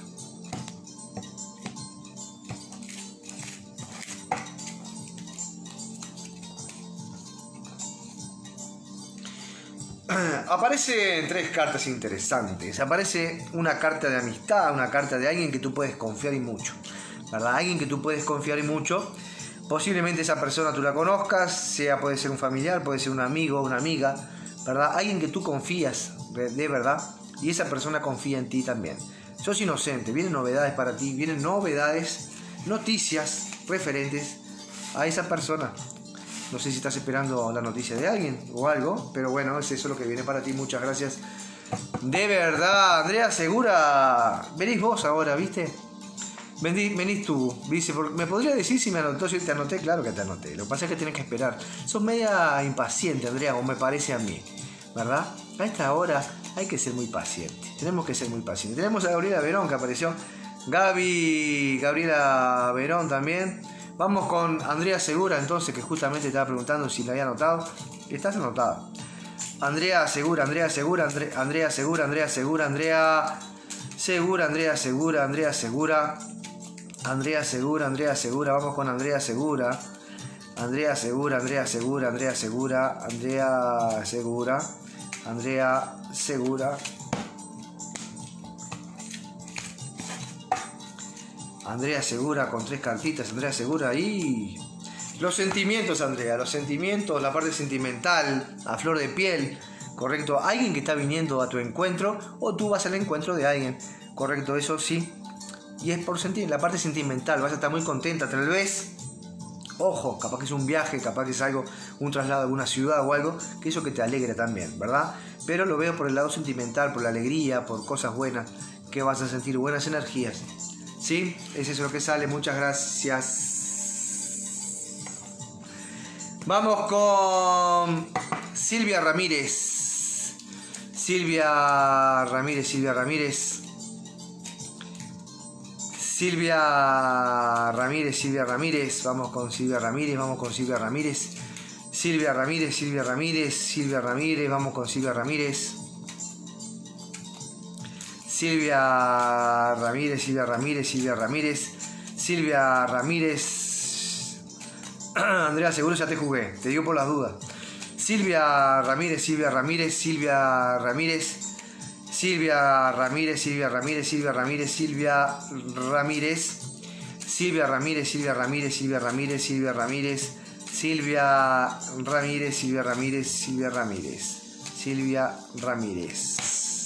Aparecen tres cartas interesantes. Aparece una carta de amistad, una carta de alguien que tú puedes confiar y mucho, ¿verdad? Alguien que tú puedes confiar y mucho. Posiblemente esa persona tú la conozcas, sea, puede ser un familiar, puede ser un amigo, una amiga, ¿verdad? Alguien que tú confías de verdad y esa persona confía en ti también. Sos inocente, vienen novedades para ti, vienen novedades, noticias referentes a esa persona. No sé si estás esperando la noticia de alguien o algo, pero bueno, es eso lo que viene para ti. Muchas gracias. De verdad, Andrea Segura, venís vos ahora, ¿viste? Venís, venís tú, dice, ¿me podría decir si me anotó? Si te anoté, claro que te anoté. Lo que pasa es que tienes que esperar. Sos media impaciente, Andrea, o me parece a mí, ¿verdad? A esta hora hay que ser muy paciente. Tenemos que ser muy pacientes. Tenemos a Gabriela Verón que apareció. Gaby, Gabriela Verón también. Vamos con Andrea Segura, entonces, que justamente estaba preguntando si la había anotado. Estás anotada. Andrea Segura, Andrea Segura, Andre, Andrea Segura, Andrea Segura, Andrea Segura, Andrea Segura, Andrea Segura. Andrea Segura, Andrea Segura, vamos con Andrea Segura. Andrea Segura, Andrea Segura, Andrea Segura, Andrea Segura, Andrea Segura. Andrea Segura con tres cartitas, Andrea Segura y los sentimientos, Andrea, los sentimientos, la parte sentimental, a flor de piel, correcto, alguien que está viniendo a tu encuentro o tú vas al encuentro de alguien, correcto, eso sí. Y es por sentir la parte sentimental, vas a estar muy contenta, tal vez, ojo, capaz que es un viaje, capaz que es algo, un traslado a alguna ciudad o algo, que eso que te alegra también, ¿verdad? Pero lo veo por el lado sentimental, por la alegría, por cosas buenas, que vas a sentir buenas energías, ¿sí? Es eso lo que sale, muchas gracias. Vamos con Silvia Ramírez, Silvia Ramírez, Silvia Ramírez. Silvia Ramírez, Silvia Ramírez, vamos con Silvia Ramírez, vamos con Silvia Ramírez, Silvia Ramírez, Silvia Ramírez, Silvia Ramírez, vamos con Silvia Ramírez, Silvia Ramírez, Silvia Ramírez, Silvia Ramírez, Silvia Ramírez, Andrea, seguro ya te jugué, te digo por las dudas, Silvia Ramírez, Silvia Ramírez, Silvia Ramírez, Silvia Ramírez, Silvia Ramírez, Silvia Ramírez, Silvia Ramírez, Silvia Ramírez, Silvia Ramírez, Silvia Ramírez, Silvia Ramírez, Silvia Ramírez, Silvia Ramírez, Silvia Ramírez, Silvia Ramírez.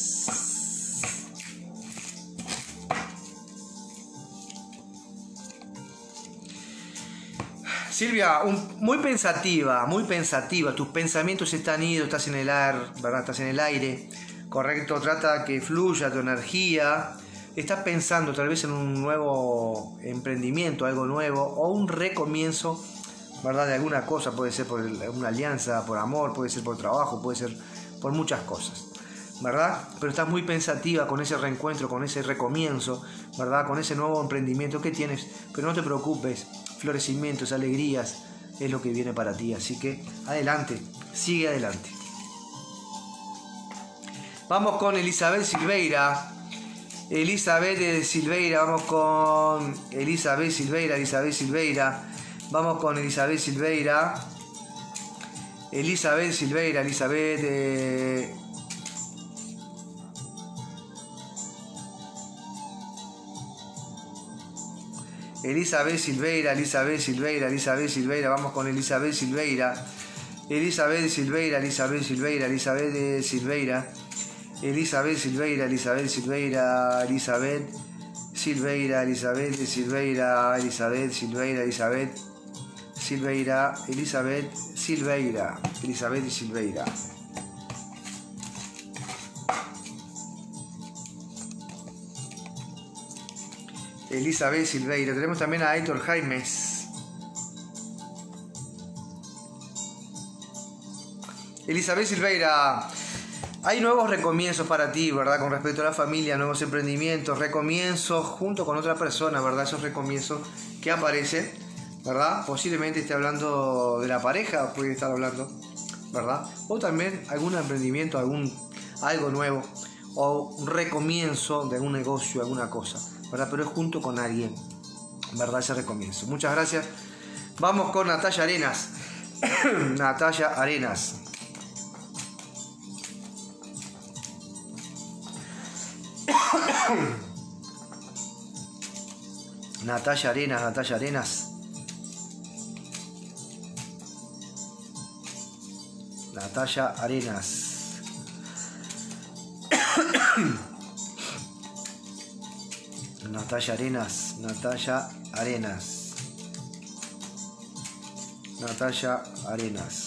Silvia, un, muy pensativa, muy pensativa. Tus pensamientos están idos, estás en el aire, ¿verdad? Estás en el aire, correcto. Trata que fluya tu energía. Estás pensando tal vez en un nuevo emprendimiento, algo nuevo, o un recomienzo, ¿verdad? De alguna cosa. Puede ser por una alianza, por amor, puede ser por trabajo, puede ser por muchas cosas, ¿verdad? Pero estás muy pensativa con ese reencuentro, con ese recomienzo, ¿verdad? Con ese nuevo emprendimiento que tienes. Pero no te preocupes. Florecimientos, alegrías, es lo que viene para ti. Así que adelante, sigue adelante. Vamos con Elizabeth Silveira. Elizabeth Silveira, vamos con Elizabeth Silveira, Elizabeth Silveira. Vamos con Elizabeth Silveira. Elizabeth Silveira, Elizabeth... Eh... Elizabeth Silveira, Elizabeth Silveira, Elizabeth Silveira, vamos con Elizabeth Silveira. Elizabeth Silveira, Elizabeth Silveira, Elizabeth Silveira. Elizabeth Silveira, Elizabeth Silveira, Elizabeth Silveira, Elizabeth Silveira, Elizabeth Silveira, Elizabeth Silveira, Elizabeth Silveira, Elizabeth Silveira. Elizabeth Silveira. Tenemos también a Aitor Jaimes. Elizabeth Silveira, hay nuevos recomienzos para ti, ¿verdad? Con respecto a la familia, nuevos emprendimientos, recomienzos junto con otra persona, ¿verdad? Esos recomienzos que aparecen, ¿verdad? Posiblemente esté hablando de la pareja, puede estar hablando, ¿verdad? O también algún emprendimiento, algún algo nuevo, o un recomienzo de algún negocio, alguna cosa, ¿verdad? Pero es junto con alguien, ¿verdad? Ese recomienzo. Muchas gracias. Vamos con Natalia Arenas. Natalia Arenas. Natalia Arenas, Natalia Arenas. Natalia Arenas. Natalia Arenas, Natalia Arenas. Natalia Arenas.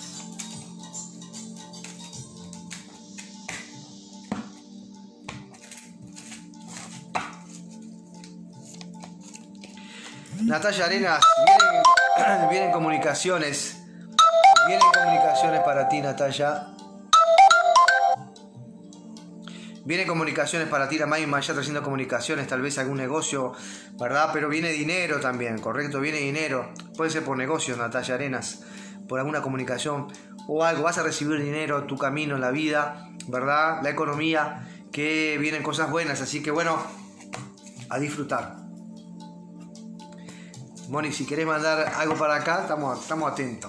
Natalia Arenas, vienen, vienen comunicaciones. Vienen comunicaciones para ti, Natalia. Vienen comunicaciones para ti, la May Maya está haciendo comunicaciones, tal vez algún negocio, ¿verdad? Pero viene dinero también, ¿correcto? Viene dinero. Puede ser por negocios, Natalia Arenas, por alguna comunicación o algo. Vas a recibir dinero, tu camino en la vida, ¿verdad? La economía, que vienen cosas buenas. Así que bueno, a disfrutar. Moni, si querés mandar algo para acá, estamos, estamos atentos.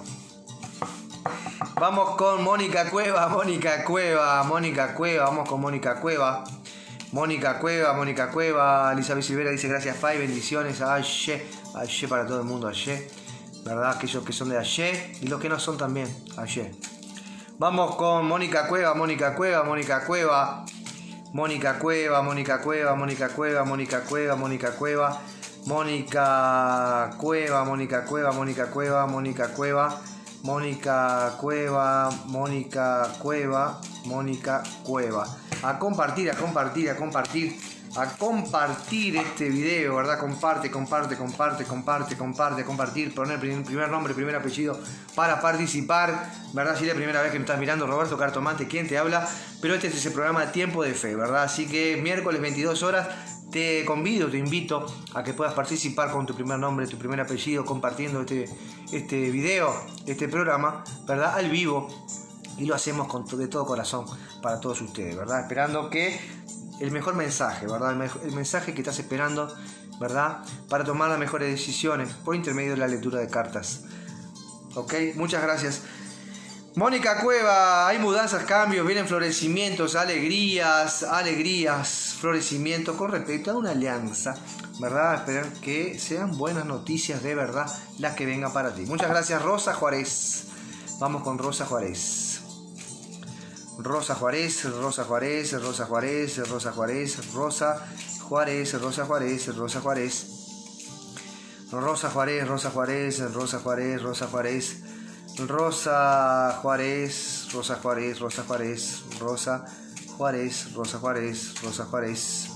Vamos con Mónica Cueva, Mónica Cueva, Mónica Cueva, vamos con Mónica Cueva. Mónica Cueva, Mónica Cueva, Elizabeth Silvera dice gracias Pai, bendiciones a Aye, Aye para todo el mundo, Aye, ¿verdad? Aquellos que son de Aye y los que no son también, Aye. Vamos con Mónica Cueva, Mónica Cueva, Mónica Cueva, Mónica Cueva, Mónica Cueva, Mónica Cueva, Mónica Cueva, Mónica Cueva, Mónica Cueva, Mónica Cueva, Mónica Cueva, Mónica Cueva. Mónica Cueva, Mónica Cueva, Mónica Cueva. A compartir, a compartir, a compartir, a compartir este video, ¿verdad? Comparte, comparte, comparte, comparte, comparte, compartir, poner primer nombre, primer apellido para participar, ¿verdad? Si es la primera vez que me estás mirando, Roberto Cartomante, ¿quién te habla? Pero este es el programa Tiempo de Fe, ¿verdad? Así que miércoles veintidós horas. Te convido, te invito a que puedas participar con tu primer nombre, tu primer apellido, compartiendo este, este video, este programa, ¿verdad? Al vivo. Y lo hacemos con, de todo corazón para todos ustedes, ¿verdad? Esperando que el mejor mensaje, ¿verdad? El, mejor, el mensaje que estás esperando, ¿verdad? Para tomar las mejores decisiones por intermedio de la lectura de cartas. ¿Ok? Muchas gracias. Mónica Cueva, hay mudanzas, cambios, vienen florecimientos, alegrías, alegrías, florecimientos con respecto a una alianza, ¿verdad? Esperar que sean buenas noticias de verdad las que vengan para ti. Muchas gracias, Rosa Juárez. Vamos con Rosa Juárez. Rosa Juárez, Rosa Juárez, Rosa Juárez, Rosa Juárez, Rosa Juárez, Rosa Juárez, Rosa Juárez. Rosa Juárez, Rosa Juárez, Rosa Juárez, Rosa Juárez. Rosa Juárez, Rosa Juárez, Rosa Juárez, Rosa Juárez, Rosa Juárez, Rosa Juárez,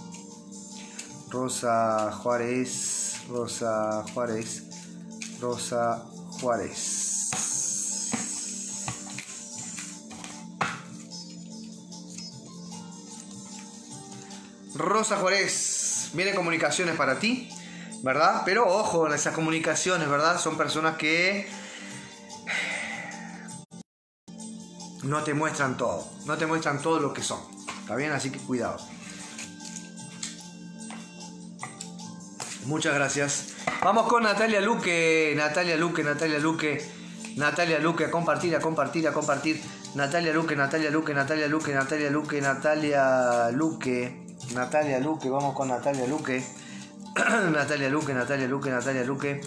Rosa Juárez, Rosa Juárez, Rosa Juárez. Rosa Juárez, vienen comunicaciones para ti, ¿verdad? Pero ojo, esas comunicaciones, ¿verdad? Son personas que no te muestran todo, no te muestran todo lo que son, ¿está bien? Así que cuidado. Muchas gracias. Vamos con Natalia Luque, Natalia Luque, Natalia Luque, Natalia Luque, a compartir, a compartir, a compartir. Natalia Luque, Natalia Luque, Natalia Luque, Natalia Luque, Natalia Luque, Natalia Luque, vamos con Natalia Luque. Natalia Luque, Natalia Luque, Natalia Luque.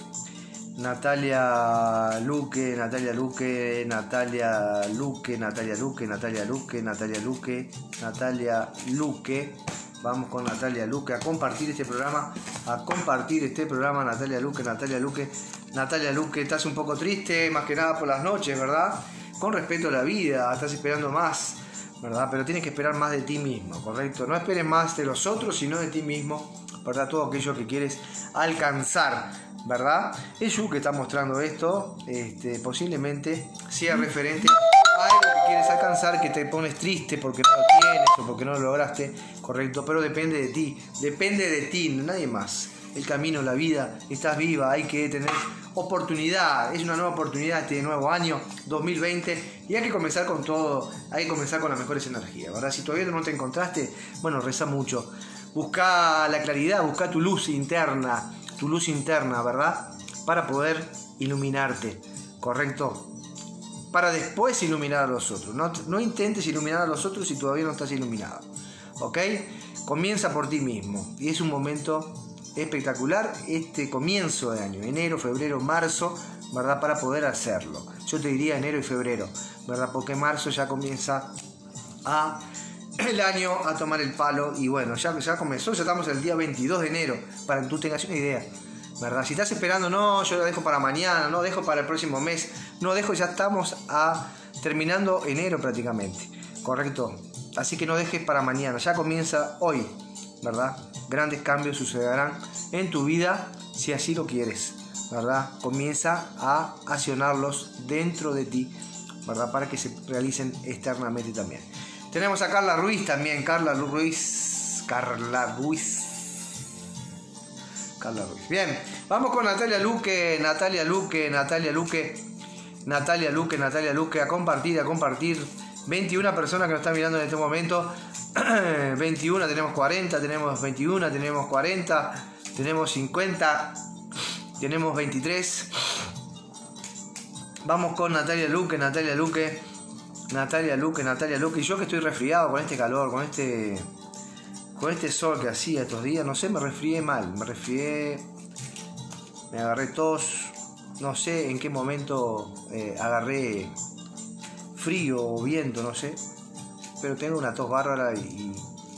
Natalia Luque, Natalia Luque, Natalia Luque, Natalia Luque, Natalia Luque, Natalia Luque, Natalia Luque. Vamos con Natalia Luque a compartir este programa, a compartir este programa. Natalia Luque, Natalia Luque, Natalia Luque. Estás un poco triste, más que nada por las noches, ¿verdad? Con respecto a la vida, estás esperando más, ¿verdad? Pero tienes que esperar más de ti mismo, ¿correcto? No esperes más de los otros, sino de ti mismo, ¿verdad? Todo aquello que quieres alcanzar, ¿verdad? Es Yu que está mostrando esto, este, posiblemente sea referente a algo que quieres alcanzar, que te pones triste porque no lo tienes o porque no lo lograste, correcto, pero depende de ti, depende de ti, nadie más. El camino, la vida, estás viva, hay que tener oportunidad, es una nueva oportunidad este nuevo año dos mil veinte y hay que comenzar con todo, hay que comenzar con las mejores energías, ¿verdad? Si todavía no te encontraste, bueno, reza mucho, busca la claridad, busca tu luz interna, tu luz interna, ¿verdad? Para poder iluminarte, ¿correcto? Para después iluminar a los otros. No, no intentes iluminar a los otros si todavía no estás iluminado, ¿ok? Comienza por ti mismo y es un momento espectacular este comienzo de año, enero, febrero, marzo, ¿verdad? Para poder hacerlo. Yo te diría enero y febrero, ¿verdad? Porque marzo ya comienza a el año a tomar el palo y bueno, ya, ya comenzó, ya estamos el día veintidós de enero, para que tú tengas una idea, ¿verdad? Si estás esperando, no, yo lo dejo para mañana, no, dejo para el próximo mes, no dejo, ya estamos a, terminando enero prácticamente, ¿correcto? Así que no dejes para mañana, ya comienza hoy, ¿verdad? Grandes cambios sucederán en tu vida si así lo quieres, ¿verdad? Comienza a accionarlos dentro de ti, ¿verdad? Para que se realicen externamente también. Tenemos a Carla Ruiz también, Carla Ruiz, Carla Ruiz, Carla Ruiz. Bien, vamos con Natalia Luque, Natalia Luque, Natalia Luque, Natalia Luque, Natalia Luque, a compartir, a compartir. veintiuna personas que nos están mirando en este momento. veintiuno, tenemos cuarenta, tenemos veintiuno, tenemos cuarenta, tenemos cincuenta, tenemos veintitrés. Vamos con Natalia Luque, Natalia Luque, Natalia Luque, Natalia Luque. Y yo que estoy resfriado con este calor, con este con este sol que hacía estos días, no sé, me resfrié mal, me resfrié, me agarré tos, no sé en qué momento eh, agarré frío o viento, no sé, pero tengo una tos bárbara y, y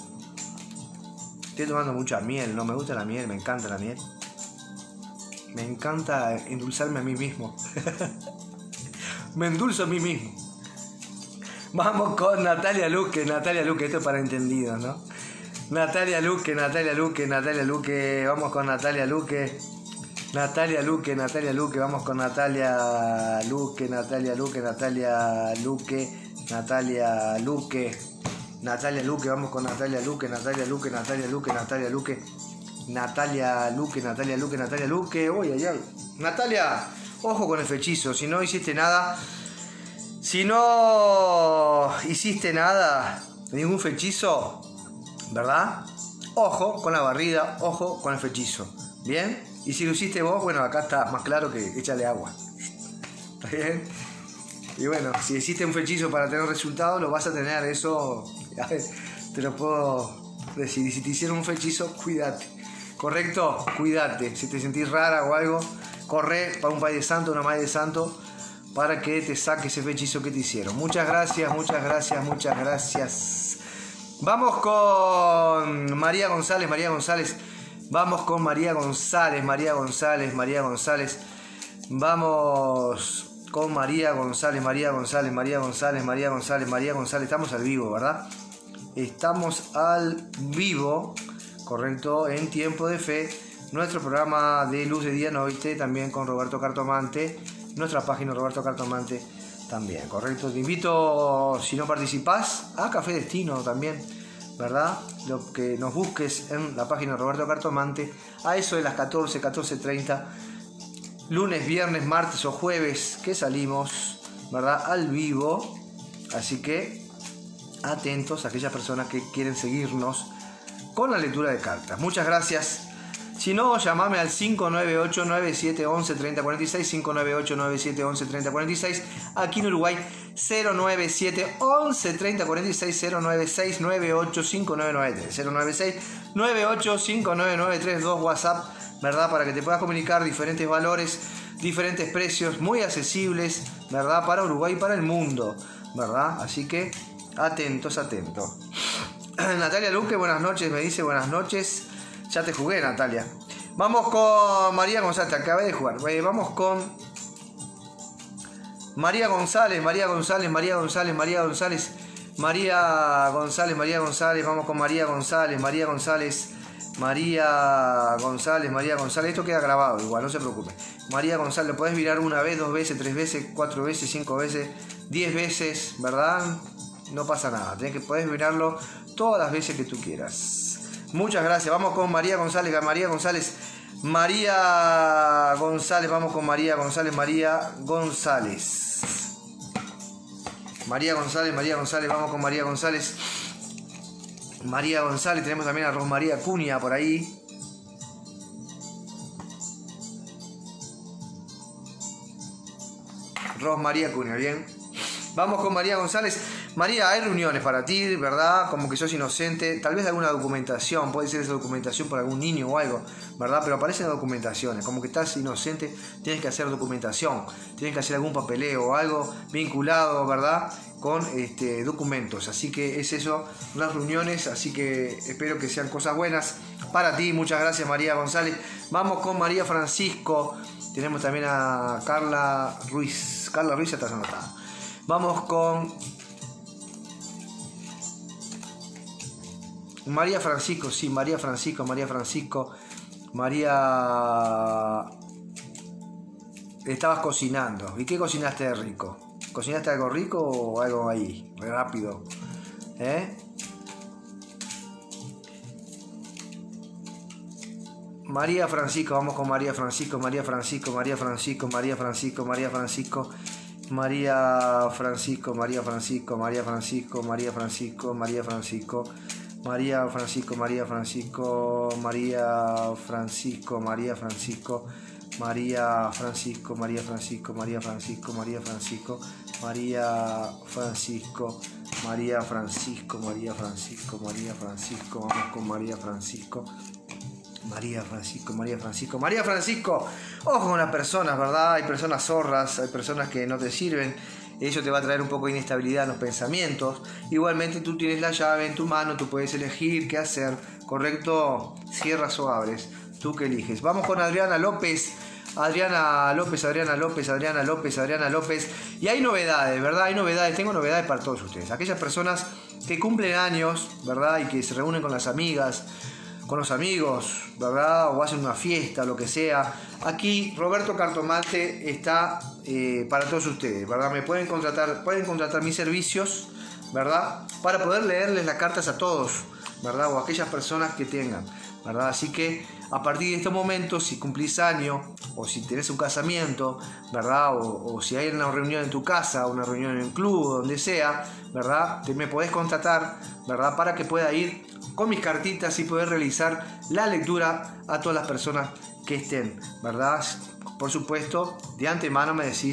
estoy tomando mucha miel, no me gusta la miel, me encanta la miel, me encanta endulzarme a mí mismo, me endulzo a mí mismo. Vamos con Natalia Luque, Natalia Luque, esto es para entendidos, ¿no? Natalia Luque, Natalia Luque, Natalia Luque, vamos con Natalia Luque, Natalia Luque, Natalia Luque, vamos con Natalia Luque, Natalia Luque, Natalia Luque, Natalia Luque, Natalia Luque, vamos con Natalia Luque, Natalia Luque, Natalia Luque, Natalia Luque, Natalia Luque, Natalia Luque, Natalia Luque, uy, ay, ay. Natalia, ojo con el fechizo, si no hiciste nada, si no hiciste nada, ningún fechizo, ¿verdad? Ojo con la barrida, ojo con el fechizo, ¿bien? Y si lo hiciste vos, bueno, acá está más claro que échale agua, ¿está bien? Y bueno, si existe un fechizo para tener resultados, lo vas a tener, eso te lo puedo decir. Y si te hicieron un fechizo, cuídate. ¿Correcto? Cuídate. Si te sentís rara o algo, corre para un país de santo, una madre de santo, para que te saque ese fechizo que te hicieron. Muchas gracias, muchas gracias, muchas gracias. Vamos con María González, María González. Vamos con María González, María González, María González. Vamos con María González, María González, María González, María González, María González. Estamos al vivo, ¿verdad? Estamos al vivo, correcto, en Tiempo de Fe. Nuestro programa de Luz de Día Noite, también con Roberto Cartomante. Nuestra página Roberto Cartomante también, correcto. Te invito, si no participás, a Café Destino también, ¿verdad? Lo que nos busques en la página Roberto Cartomante, a eso de las catorce, catorce treinta, lunes, viernes, martes o jueves, que salimos, ¿verdad? Al vivo. Así que atentos a aquellas personas que quieren seguirnos con la lectura de cartas. Muchas gracias. Si no, llamame al cinco nueve ocho, nueve siete uno uno, tres cero cuatro seis, cinco nueve ocho, nueve siete uno uno, tres cero cuatro seis, aquí en Uruguay cero nueve siete once, treinta cuarenta y seis, cero nueve seis, nueve ocho cinco nueve nueve tres, cero nueve seis, nueve ocho cinco nueve nueve tres, dos WhatsApp, ¿verdad? Para que te puedas comunicar diferentes valores, diferentes precios, muy accesibles, ¿verdad? Para Uruguay y para el mundo, ¿verdad? Así que atentos, atentos. Natalia Luque, buenas noches, me dice buenas noches. Ya te jugué, Natalia. Vamos con María González, te acabé de jugar. Vamos con María González, María González, María González, María González, María González, María González. Vamos con María González, María González, María González, María González. Esto queda grabado igual, no se preocupe. María González, lo podés mirar una vez, dos veces, tres veces, cuatro veces, cinco veces, diez veces, ¿verdad? No pasa nada, tenés que podés mirarlo todas las veces que tú quieras. Muchas gracias. Vamos con María González, María González, María González, vamos con María González, María González. María González, María González, vamos con María González. María González, tenemos también a Rosmaría Cunha por ahí. Rosmaría Cunha, bien. Vamos con María González. María, hay reuniones para ti, ¿verdad? Como que sos inocente, tal vez alguna documentación, puede ser esa documentación por algún niño o algo, ¿verdad? Pero aparecen documentaciones, como que estás inocente, tienes que hacer documentación, tienes que hacer algún papeleo o algo vinculado, ¿verdad? Con este, documentos, así que es eso, las reuniones, así que espero que sean cosas buenas para ti. Muchas gracias, María González. Vamos con María Francisco, tenemos también a Carla Ruiz, Carla Ruiz ya está anotada. Vamos con María Francisco, sí, María Francisco, María Francisco, María... Estabas cocinando. ¿Y qué cocinaste de rico? ¿Cocinaste algo rico o algo ahí, rápido? ¿Eh? María Francisco, vamos con María Francisco, María Francisco, María Francisco, María Francisco, María Francisco, María Francisco, María Francisco, María Francisco, María Francisco, María Francisco. María Francisco, María Francisco, María Francisco, María Francisco, María Francisco, María Francisco, María Francisco, María Francisco, María Francisco, María Francisco, María Francisco, María Francisco, vamos con María Francisco, María Francisco, María Francisco, María Francisco. Ojo con las personas, ¿verdad? Hay personas zorras, hay personas que no te sirven. Eso te va a traer un poco de inestabilidad en los pensamientos. Igualmente tú tienes la llave en tu mano, tú puedes elegir qué hacer, ¿correcto? Cierras o abres, tú que eliges. Vamos con Adriana López, Adriana López, Adriana López, Adriana López, Adriana López. Y hay novedades, ¿verdad? Hay novedades, tengo novedades para todos ustedes. Aquellas personas que cumplen años, ¿verdad? Y que se reúnen con las amigas, con los amigos, ¿verdad? O hacen una fiesta, lo que sea. Aquí Roberto Cartomante está eh, para todos ustedes, ¿verdad? Me pueden contratar, pueden contratar mis servicios, ¿verdad? Para poder leerles las cartas a todos, ¿verdad? O a aquellas personas que tengan, ¿verdad? Así que a partir de este momento, si cumplís año, o si tenés un casamiento, ¿verdad? O, o si hay una reunión en tu casa, una reunión en un club, donde sea, ¿verdad? Te, me podés contratar, ¿verdad? Para que pueda ir con mis cartitas y poder realizar la lectura a todas las personas que estén, ¿verdad? Por supuesto, de antemano me decís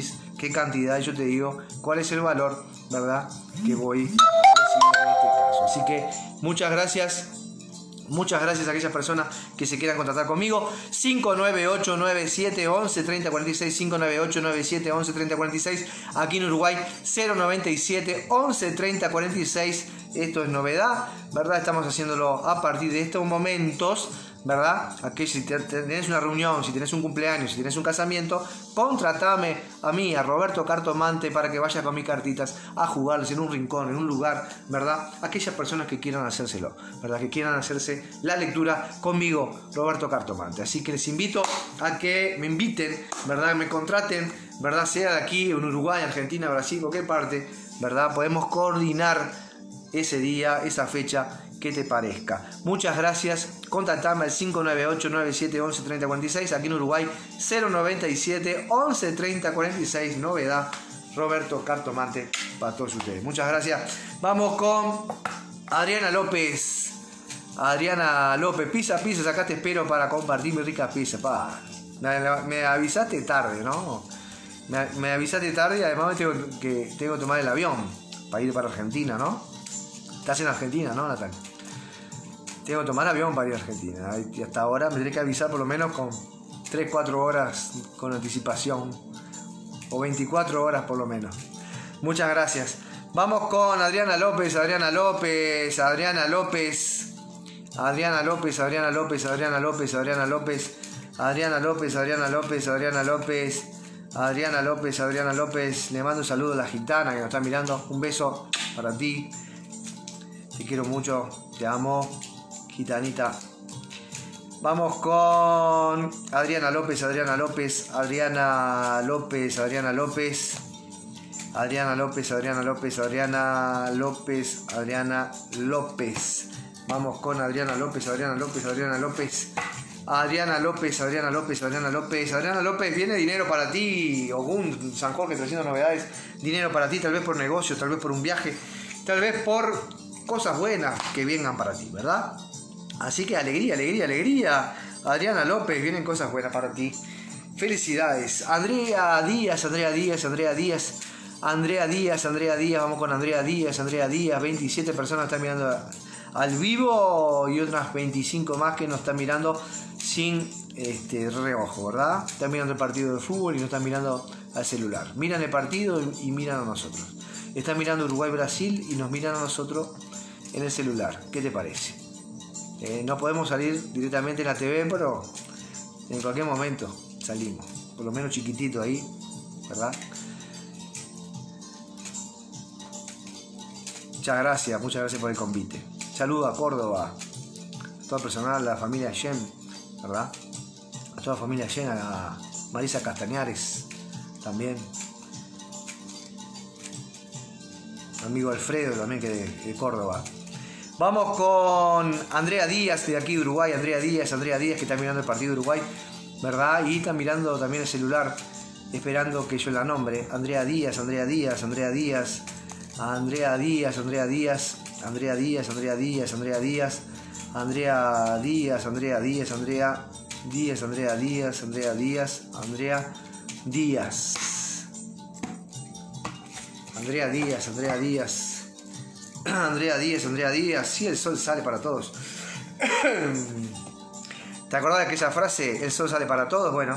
qué cantidad y yo te digo cuál es el valor, ¿verdad?, que voy a recibir en este caso. Así que muchas gracias. Muchas gracias a aquellas personas que se quieran contactar conmigo. cinco nueve ocho nueve siete once treinta cuarenta y seis, cinco nueve ocho nueve siete once treinta cuarenta y seis. Aquí en Uruguay cero noventa y siete once treinta cuarenta y seis. Esto es novedad, ¿verdad? Estamos haciéndolo a partir de estos momentos, ¿verdad? Aquí si tenés una reunión, si tenés un cumpleaños, si tenés un casamiento, contratame a mí, a Roberto Cartomante, para que vaya con mis cartitas a jugarles en un rincón, en un lugar, ¿verdad? Aquellas personas que quieran hacérselo, ¿verdad? Que quieran hacerse la lectura conmigo, Roberto Cartomante. Así que les invito a que me inviten, ¿verdad? Me contraten, ¿verdad? Sea de aquí, en Uruguay, Argentina, Brasil, cualquier parte, ¿verdad? Podemos coordinar ese día, esa fecha que te parezca. Muchas gracias. Contactame al cinco nueve ocho nueve siete once treinta cuarenta y seis. Aquí en Uruguay cero noventa y siete once treinta cuarenta y seis. Novedad, Roberto Cartomante para todos ustedes. Muchas gracias. Vamos con Adriana López. Adriana López, pizza, pizza, acá te espero para compartir mi rica pizza. Pa. Me, me avisaste tarde, ¿no? Me, me avisaste tarde y además tengo que, tengo que tomar el avión para ir para Argentina, ¿no? Estás en Argentina, ¿no, Natal? Tengo que tomar avión para ir a Argentina. Y hasta ahora me tendré que avisar por lo menos con tres cuatro horas con anticipación. O veinticuatro horas por lo menos. Muchas gracias. Vamos con Adriana López, Adriana López, Adriana López. Adriana López, Adriana López, Adriana López, Adriana López. Adriana López, Adriana López, Adriana López. Adriana López, Adriana López. Le mando un saludo a la gitana que nos está mirando. Un beso para ti. Te quiero mucho, te amo, gitanita. Vamos con Adriana López, Adriana López, Adriana López, Adriana López, Adriana López, Adriana López, Adriana López, Adriana López. Vamos con Adriana López, Adriana López, Adriana López. Adriana López, Adriana López, Adriana López. Adriana López, viene dinero para ti. Ogún, San Jorge, trayendo novedades. Dinero para ti, tal vez por negocio, tal vez por un viaje, tal vez por cosas buenas que vengan para ti, ¿verdad? Así que alegría, alegría, alegría. Adriana López, vienen cosas buenas para ti. Felicidades. Andrea Díaz, Andrea Díaz, Andrea Díaz. Andrea Díaz, Andrea Díaz. Vamos con Andrea Díaz, Andrea Díaz. veintisiete personas están mirando al vivo y otras veinticinco más que nos están mirando sin este reojo, ¿verdad? Están mirando el partido de fútbol y no están mirando al celular. Miran el partido y miran a nosotros. Están mirando Uruguay-Brasil y nos miran a nosotros en el celular. ¿Qué te parece? Eh, no podemos salir directamente en la T V, pero en cualquier momento salimos. Por lo menos chiquitito ahí, ¿verdad? Muchas gracias, muchas gracias por el convite. Saludo a Córdoba, a todo el personal, a la familia Yen, ¿verdad? A toda la familia Yen, a Marisa Castañares también. Amigo Alfredo también, que de, de Córdoba. Vamos con Andrea Díaz, de aquí de Uruguay. Andrea Díaz, Andrea Díaz, que está mirando el partido de Uruguay, ¿verdad? Y está mirando también el celular, esperando que yo la nombre. Andrea Díaz, Andrea Díaz, Andrea Díaz, Andrea Díaz, Andrea Díaz, Andrea Díaz, Andrea Díaz, Andrea Díaz, Andrea Díaz, Andrea Díaz, Andrea Díaz, Andrea Díaz, Andrea Díaz, Andrea Díaz. Andrea Díaz, Andrea Díaz, Andrea Díaz, Andrea Díaz. Sí, el sol sale para todos. ¿Te acordás de aquella frase? El sol sale para todos. Bueno,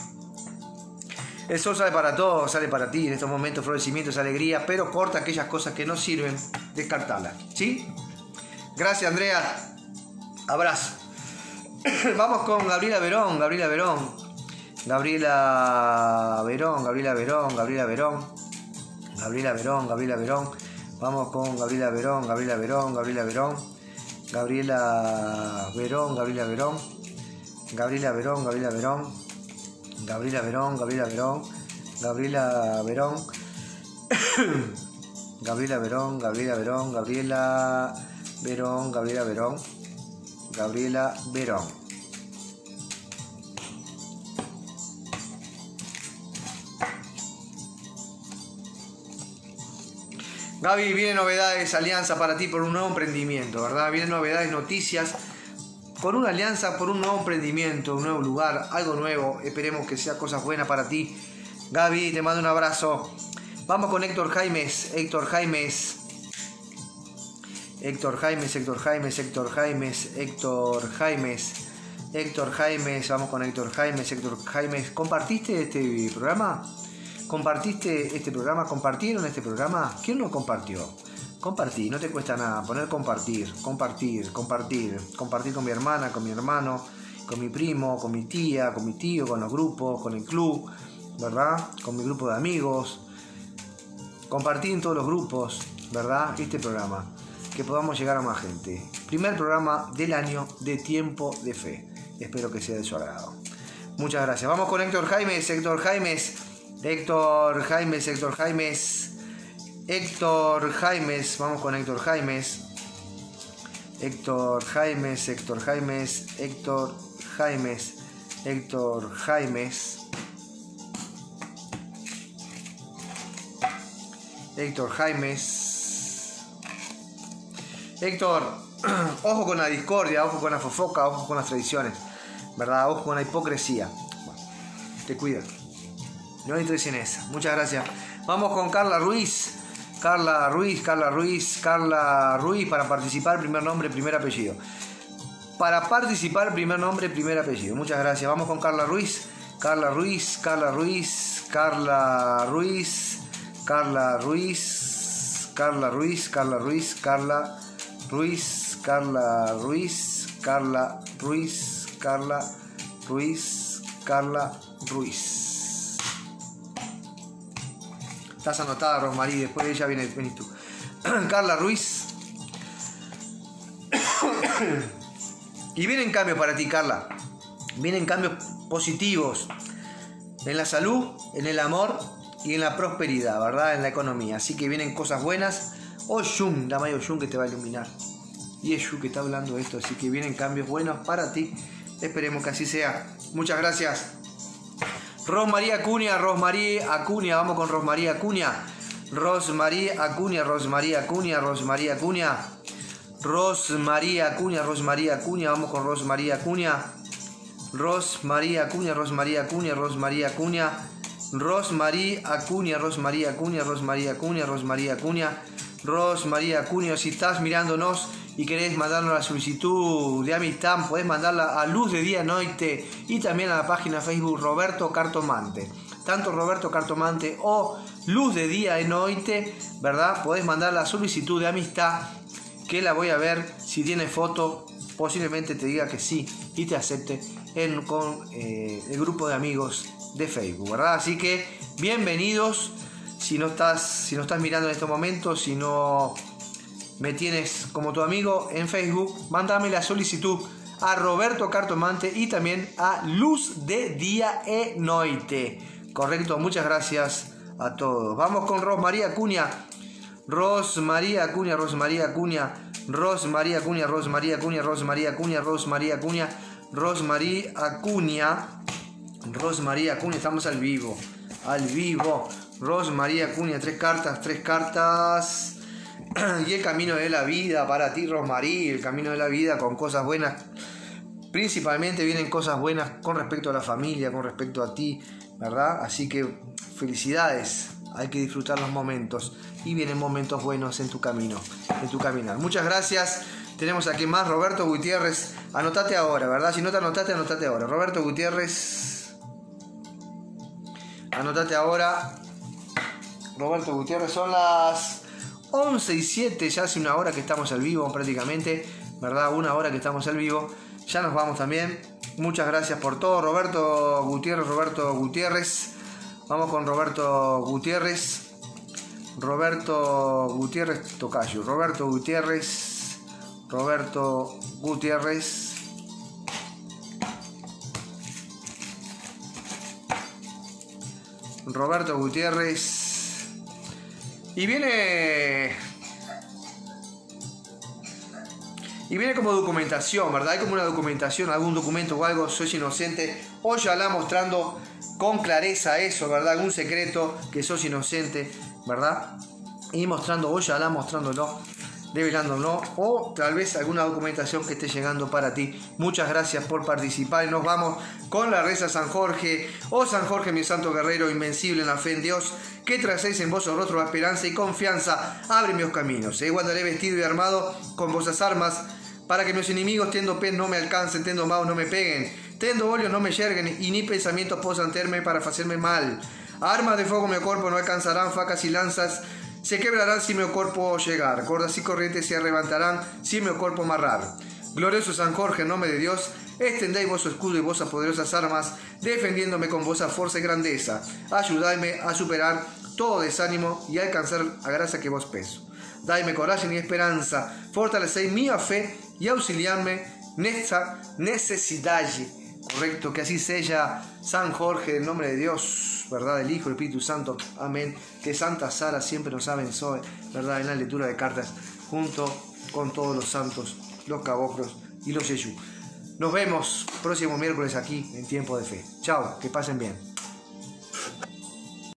el sol sale para todos, sale para ti. En estos momentos florecimiento es alegría, pero corta aquellas cosas que no sirven, descartalas. ¿Sí? Gracias, Andrea. Abrazo. Vamos con Gabriela Verón, Gabriela Verón. Gabriela Verón, Gabriela Verón, Gabriela Verón. Gabriela Verón, Gabriela Verón. Vamos con Gabriela Verón, Gabriela Verón, Gabriela Verón. Gabriela Verón, Gabriela Verón. Gabriela Verón, Gabriela Verón. Gabriela Verón, Gabriela Verón. Gabriela Verón. Gabriela Verón, Gabriela Verón, Gabriela Verón, Gabriela Verón. Gabriela Verón. Gaby, vienen novedades, alianza para ti por un nuevo emprendimiento, ¿verdad? Vienen novedades, noticias, con una alianza por un nuevo emprendimiento, un nuevo lugar, algo nuevo. Esperemos que sea cosas buenas para ti, Gaby, te mando un abrazo. Vamos con Héctor Jaimes, Héctor Jaimes. Héctor Jaimes, Héctor Jaimes, Héctor Jaimes, Héctor Jaimes, Héctor Jaimes, vamos con Héctor Jaimes, Héctor Jaimes. ¿Compartiste este programa? ¿Compartiste este programa? ¿Compartieron este programa? ¿Quién lo compartió? Compartí, no te cuesta nada, poner compartir, compartir, compartir, compartir con mi hermana, con mi hermano, con mi primo, con mi tía, con mi tío, con los grupos, con el club, ¿verdad? Con mi grupo de amigos. Compartir en todos los grupos, ¿verdad? Este programa. Que podamos llegar a más gente. Primer programa del año de Tiempo de Fe. Espero que sea de su agrado. Muchas gracias. Vamos con Héctor Jaimes, Héctor Jaimes, Héctor Jaimes, Héctor Jaimes, Héctor Jaimes. Vamos con Héctor Jaimes. Héctor Jaimes, Héctor Jaimes, Héctor Jaimes, Héctor Jaimes. Héctor Jaimes. Héctor, ojo con la discordia, ojo con la fofoca, ojo con las tradiciones, ¿verdad? Ojo con la hipocresía. Bueno, te cuida. No entres en esa. Muchas gracias. Vamos con Carla Ruiz. Carla Ruiz, Carla Ruiz, Carla Ruiz para participar, primer nombre, primer apellido. Para participar, primer nombre, primer apellido. Muchas gracias. Vamos con Carla Ruiz. Carla Ruiz, Carla Ruiz, Carla Ruiz, Carla Ruiz, Carla Ruiz, Carla Ruiz, Carla Ruiz, Carla Ruiz, Carla Ruiz, Carla Ruiz, Carla Ruiz. Estás anotada, Rosmarie, después de ella viene, venís tú. Carla Ruiz. Y vienen cambios para ti, Carla. Vienen cambios positivos en la salud, en el amor y en la prosperidad, ¿verdad? En la economía. Así que vienen cosas buenas. Oshun, Damay Oshun que te va a iluminar. Y es Yu que está hablando de esto. Así que vienen cambios buenos para ti. Esperemos que así sea. Muchas gracias. Rosmarie Acuña, Rosmarie Acuña. Vamos con Rosmarie Acuña. Rosmarie Acuña, Rosmarie Acuña, Rosmarie Acuña. Rosmarie Acuña, Rosmarie Acuña. Vamos con Rosmarie Acuña. Rosmarie Acuña, Rosmarie Acuña, Rosmarie Acuña. Rosmarie Acuña, Rosmarie Acuña, Rosmarie Acuña, Rosmarie Acuña. Rosmarie Acuña, si estás mirándonos y querés mandarnos la solicitud de amistad, podés mandarla a Luz de Día Noite y también a la página Facebook Roberto Cartomante. Tanto Roberto Cartomante o Luz de Día Noite, ¿verdad? Podés mandar la solicitud de amistad, que la voy a ver. Si tiene foto, posiblemente te diga que sí y te acepte en, con eh, el grupo de amigos de Facebook, ¿verdad? Así que bienvenidos. Si no estás, si no estás mirando en estos momentos, si no me tienes como tu amigo en Facebook, mándame la solicitud a Roberto Cartomante y también a Luz de Día e Noite. Correcto, muchas gracias a todos. Vamos con Rosmarie Acuña. Rosmarie Acuña, Rosmarie Acuña, Rosmarie Acuña, Rosmarie Acuña, Rosmarie Acuña, Rosmarie Acuña, Rosmarie Acuña, Rosmarie Acuña, estamos al vivo, al vivo. Rosmarie Acuña, tres cartas, tres cartas. Y el camino de la vida para ti, Rosmarie, el camino de la vida con cosas buenas. Principalmente vienen cosas buenas con respecto a la familia, con respecto a ti, ¿verdad? Así que felicidades, hay que disfrutar los momentos. Y vienen momentos buenos en tu camino, en tu caminar. Muchas gracias. Tenemos aquí más, Roberto Gutiérrez. Anotate ahora, ¿verdad? Si no te anotaste, anotate ahora. Roberto Gutiérrez. Anotate ahora. Roberto Gutiérrez, son las once y siete, ya hace una hora que estamos al vivo prácticamente, ¿verdad? Una hora que estamos al vivo. Ya nos vamos también. Muchas gracias por todo. Roberto Gutiérrez, Roberto Gutiérrez. Vamos con Roberto Gutiérrez. Roberto Gutiérrez Tocayo. Roberto Gutiérrez. Roberto Gutiérrez. Roberto Gutiérrez. Y viene... Y viene como documentación, ¿verdad? Hay como una documentación, algún documento o algo, sos inocente. Ojalá mostrando con clareza eso, ¿verdad? Algún secreto que sos inocente, ¿verdad? Y mostrando, ojalá mostrándolo develándonos, o tal vez alguna documentación que esté llegando para ti. Muchas gracias por participar y nos vamos con la reza San Jorge. Oh San Jorge, mi santo guerrero, invencible en la fe en Dios, que tracéis en vosotros rostro de esperanza y confianza, abre mis caminos. E igual andaré vestido y armado con vuestras armas, para que mis enemigos tendo pez no me alcancen, tendo maus no me peguen, tendo óleos no me yerguen, y ni pensamientos posan terme para hacerme mal. Armas de fuego mi cuerpo no alcanzarán, facas y lanzas se quebrarán si mi cuerpo llegar, cordas y corrientes se arrebatarán si mi cuerpo amarrar. Glorioso San Jorge, en nombre de Dios, extendéis vuestro escudo y vuestras poderosas armas, defendiéndome con vuestra fuerza y grandeza. Ayudadme a superar todo desánimo y a alcanzar la gracia que vos peso. Dame coraje y esperanza, fortalecéis mi fe y auxiliadme en esta necesidad. Correcto, que así sea, San Jorge, en nombre de Dios, verdad, el Hijo, el Espíritu Santo, amén. Que Santa Sara siempre nos abençoe, verdad, en la lectura de cartas, junto con todos los santos, los caboclos y los yeyú. Nos vemos próximo miércoles aquí en Tiempo de Fe. Chao, que pasen bien.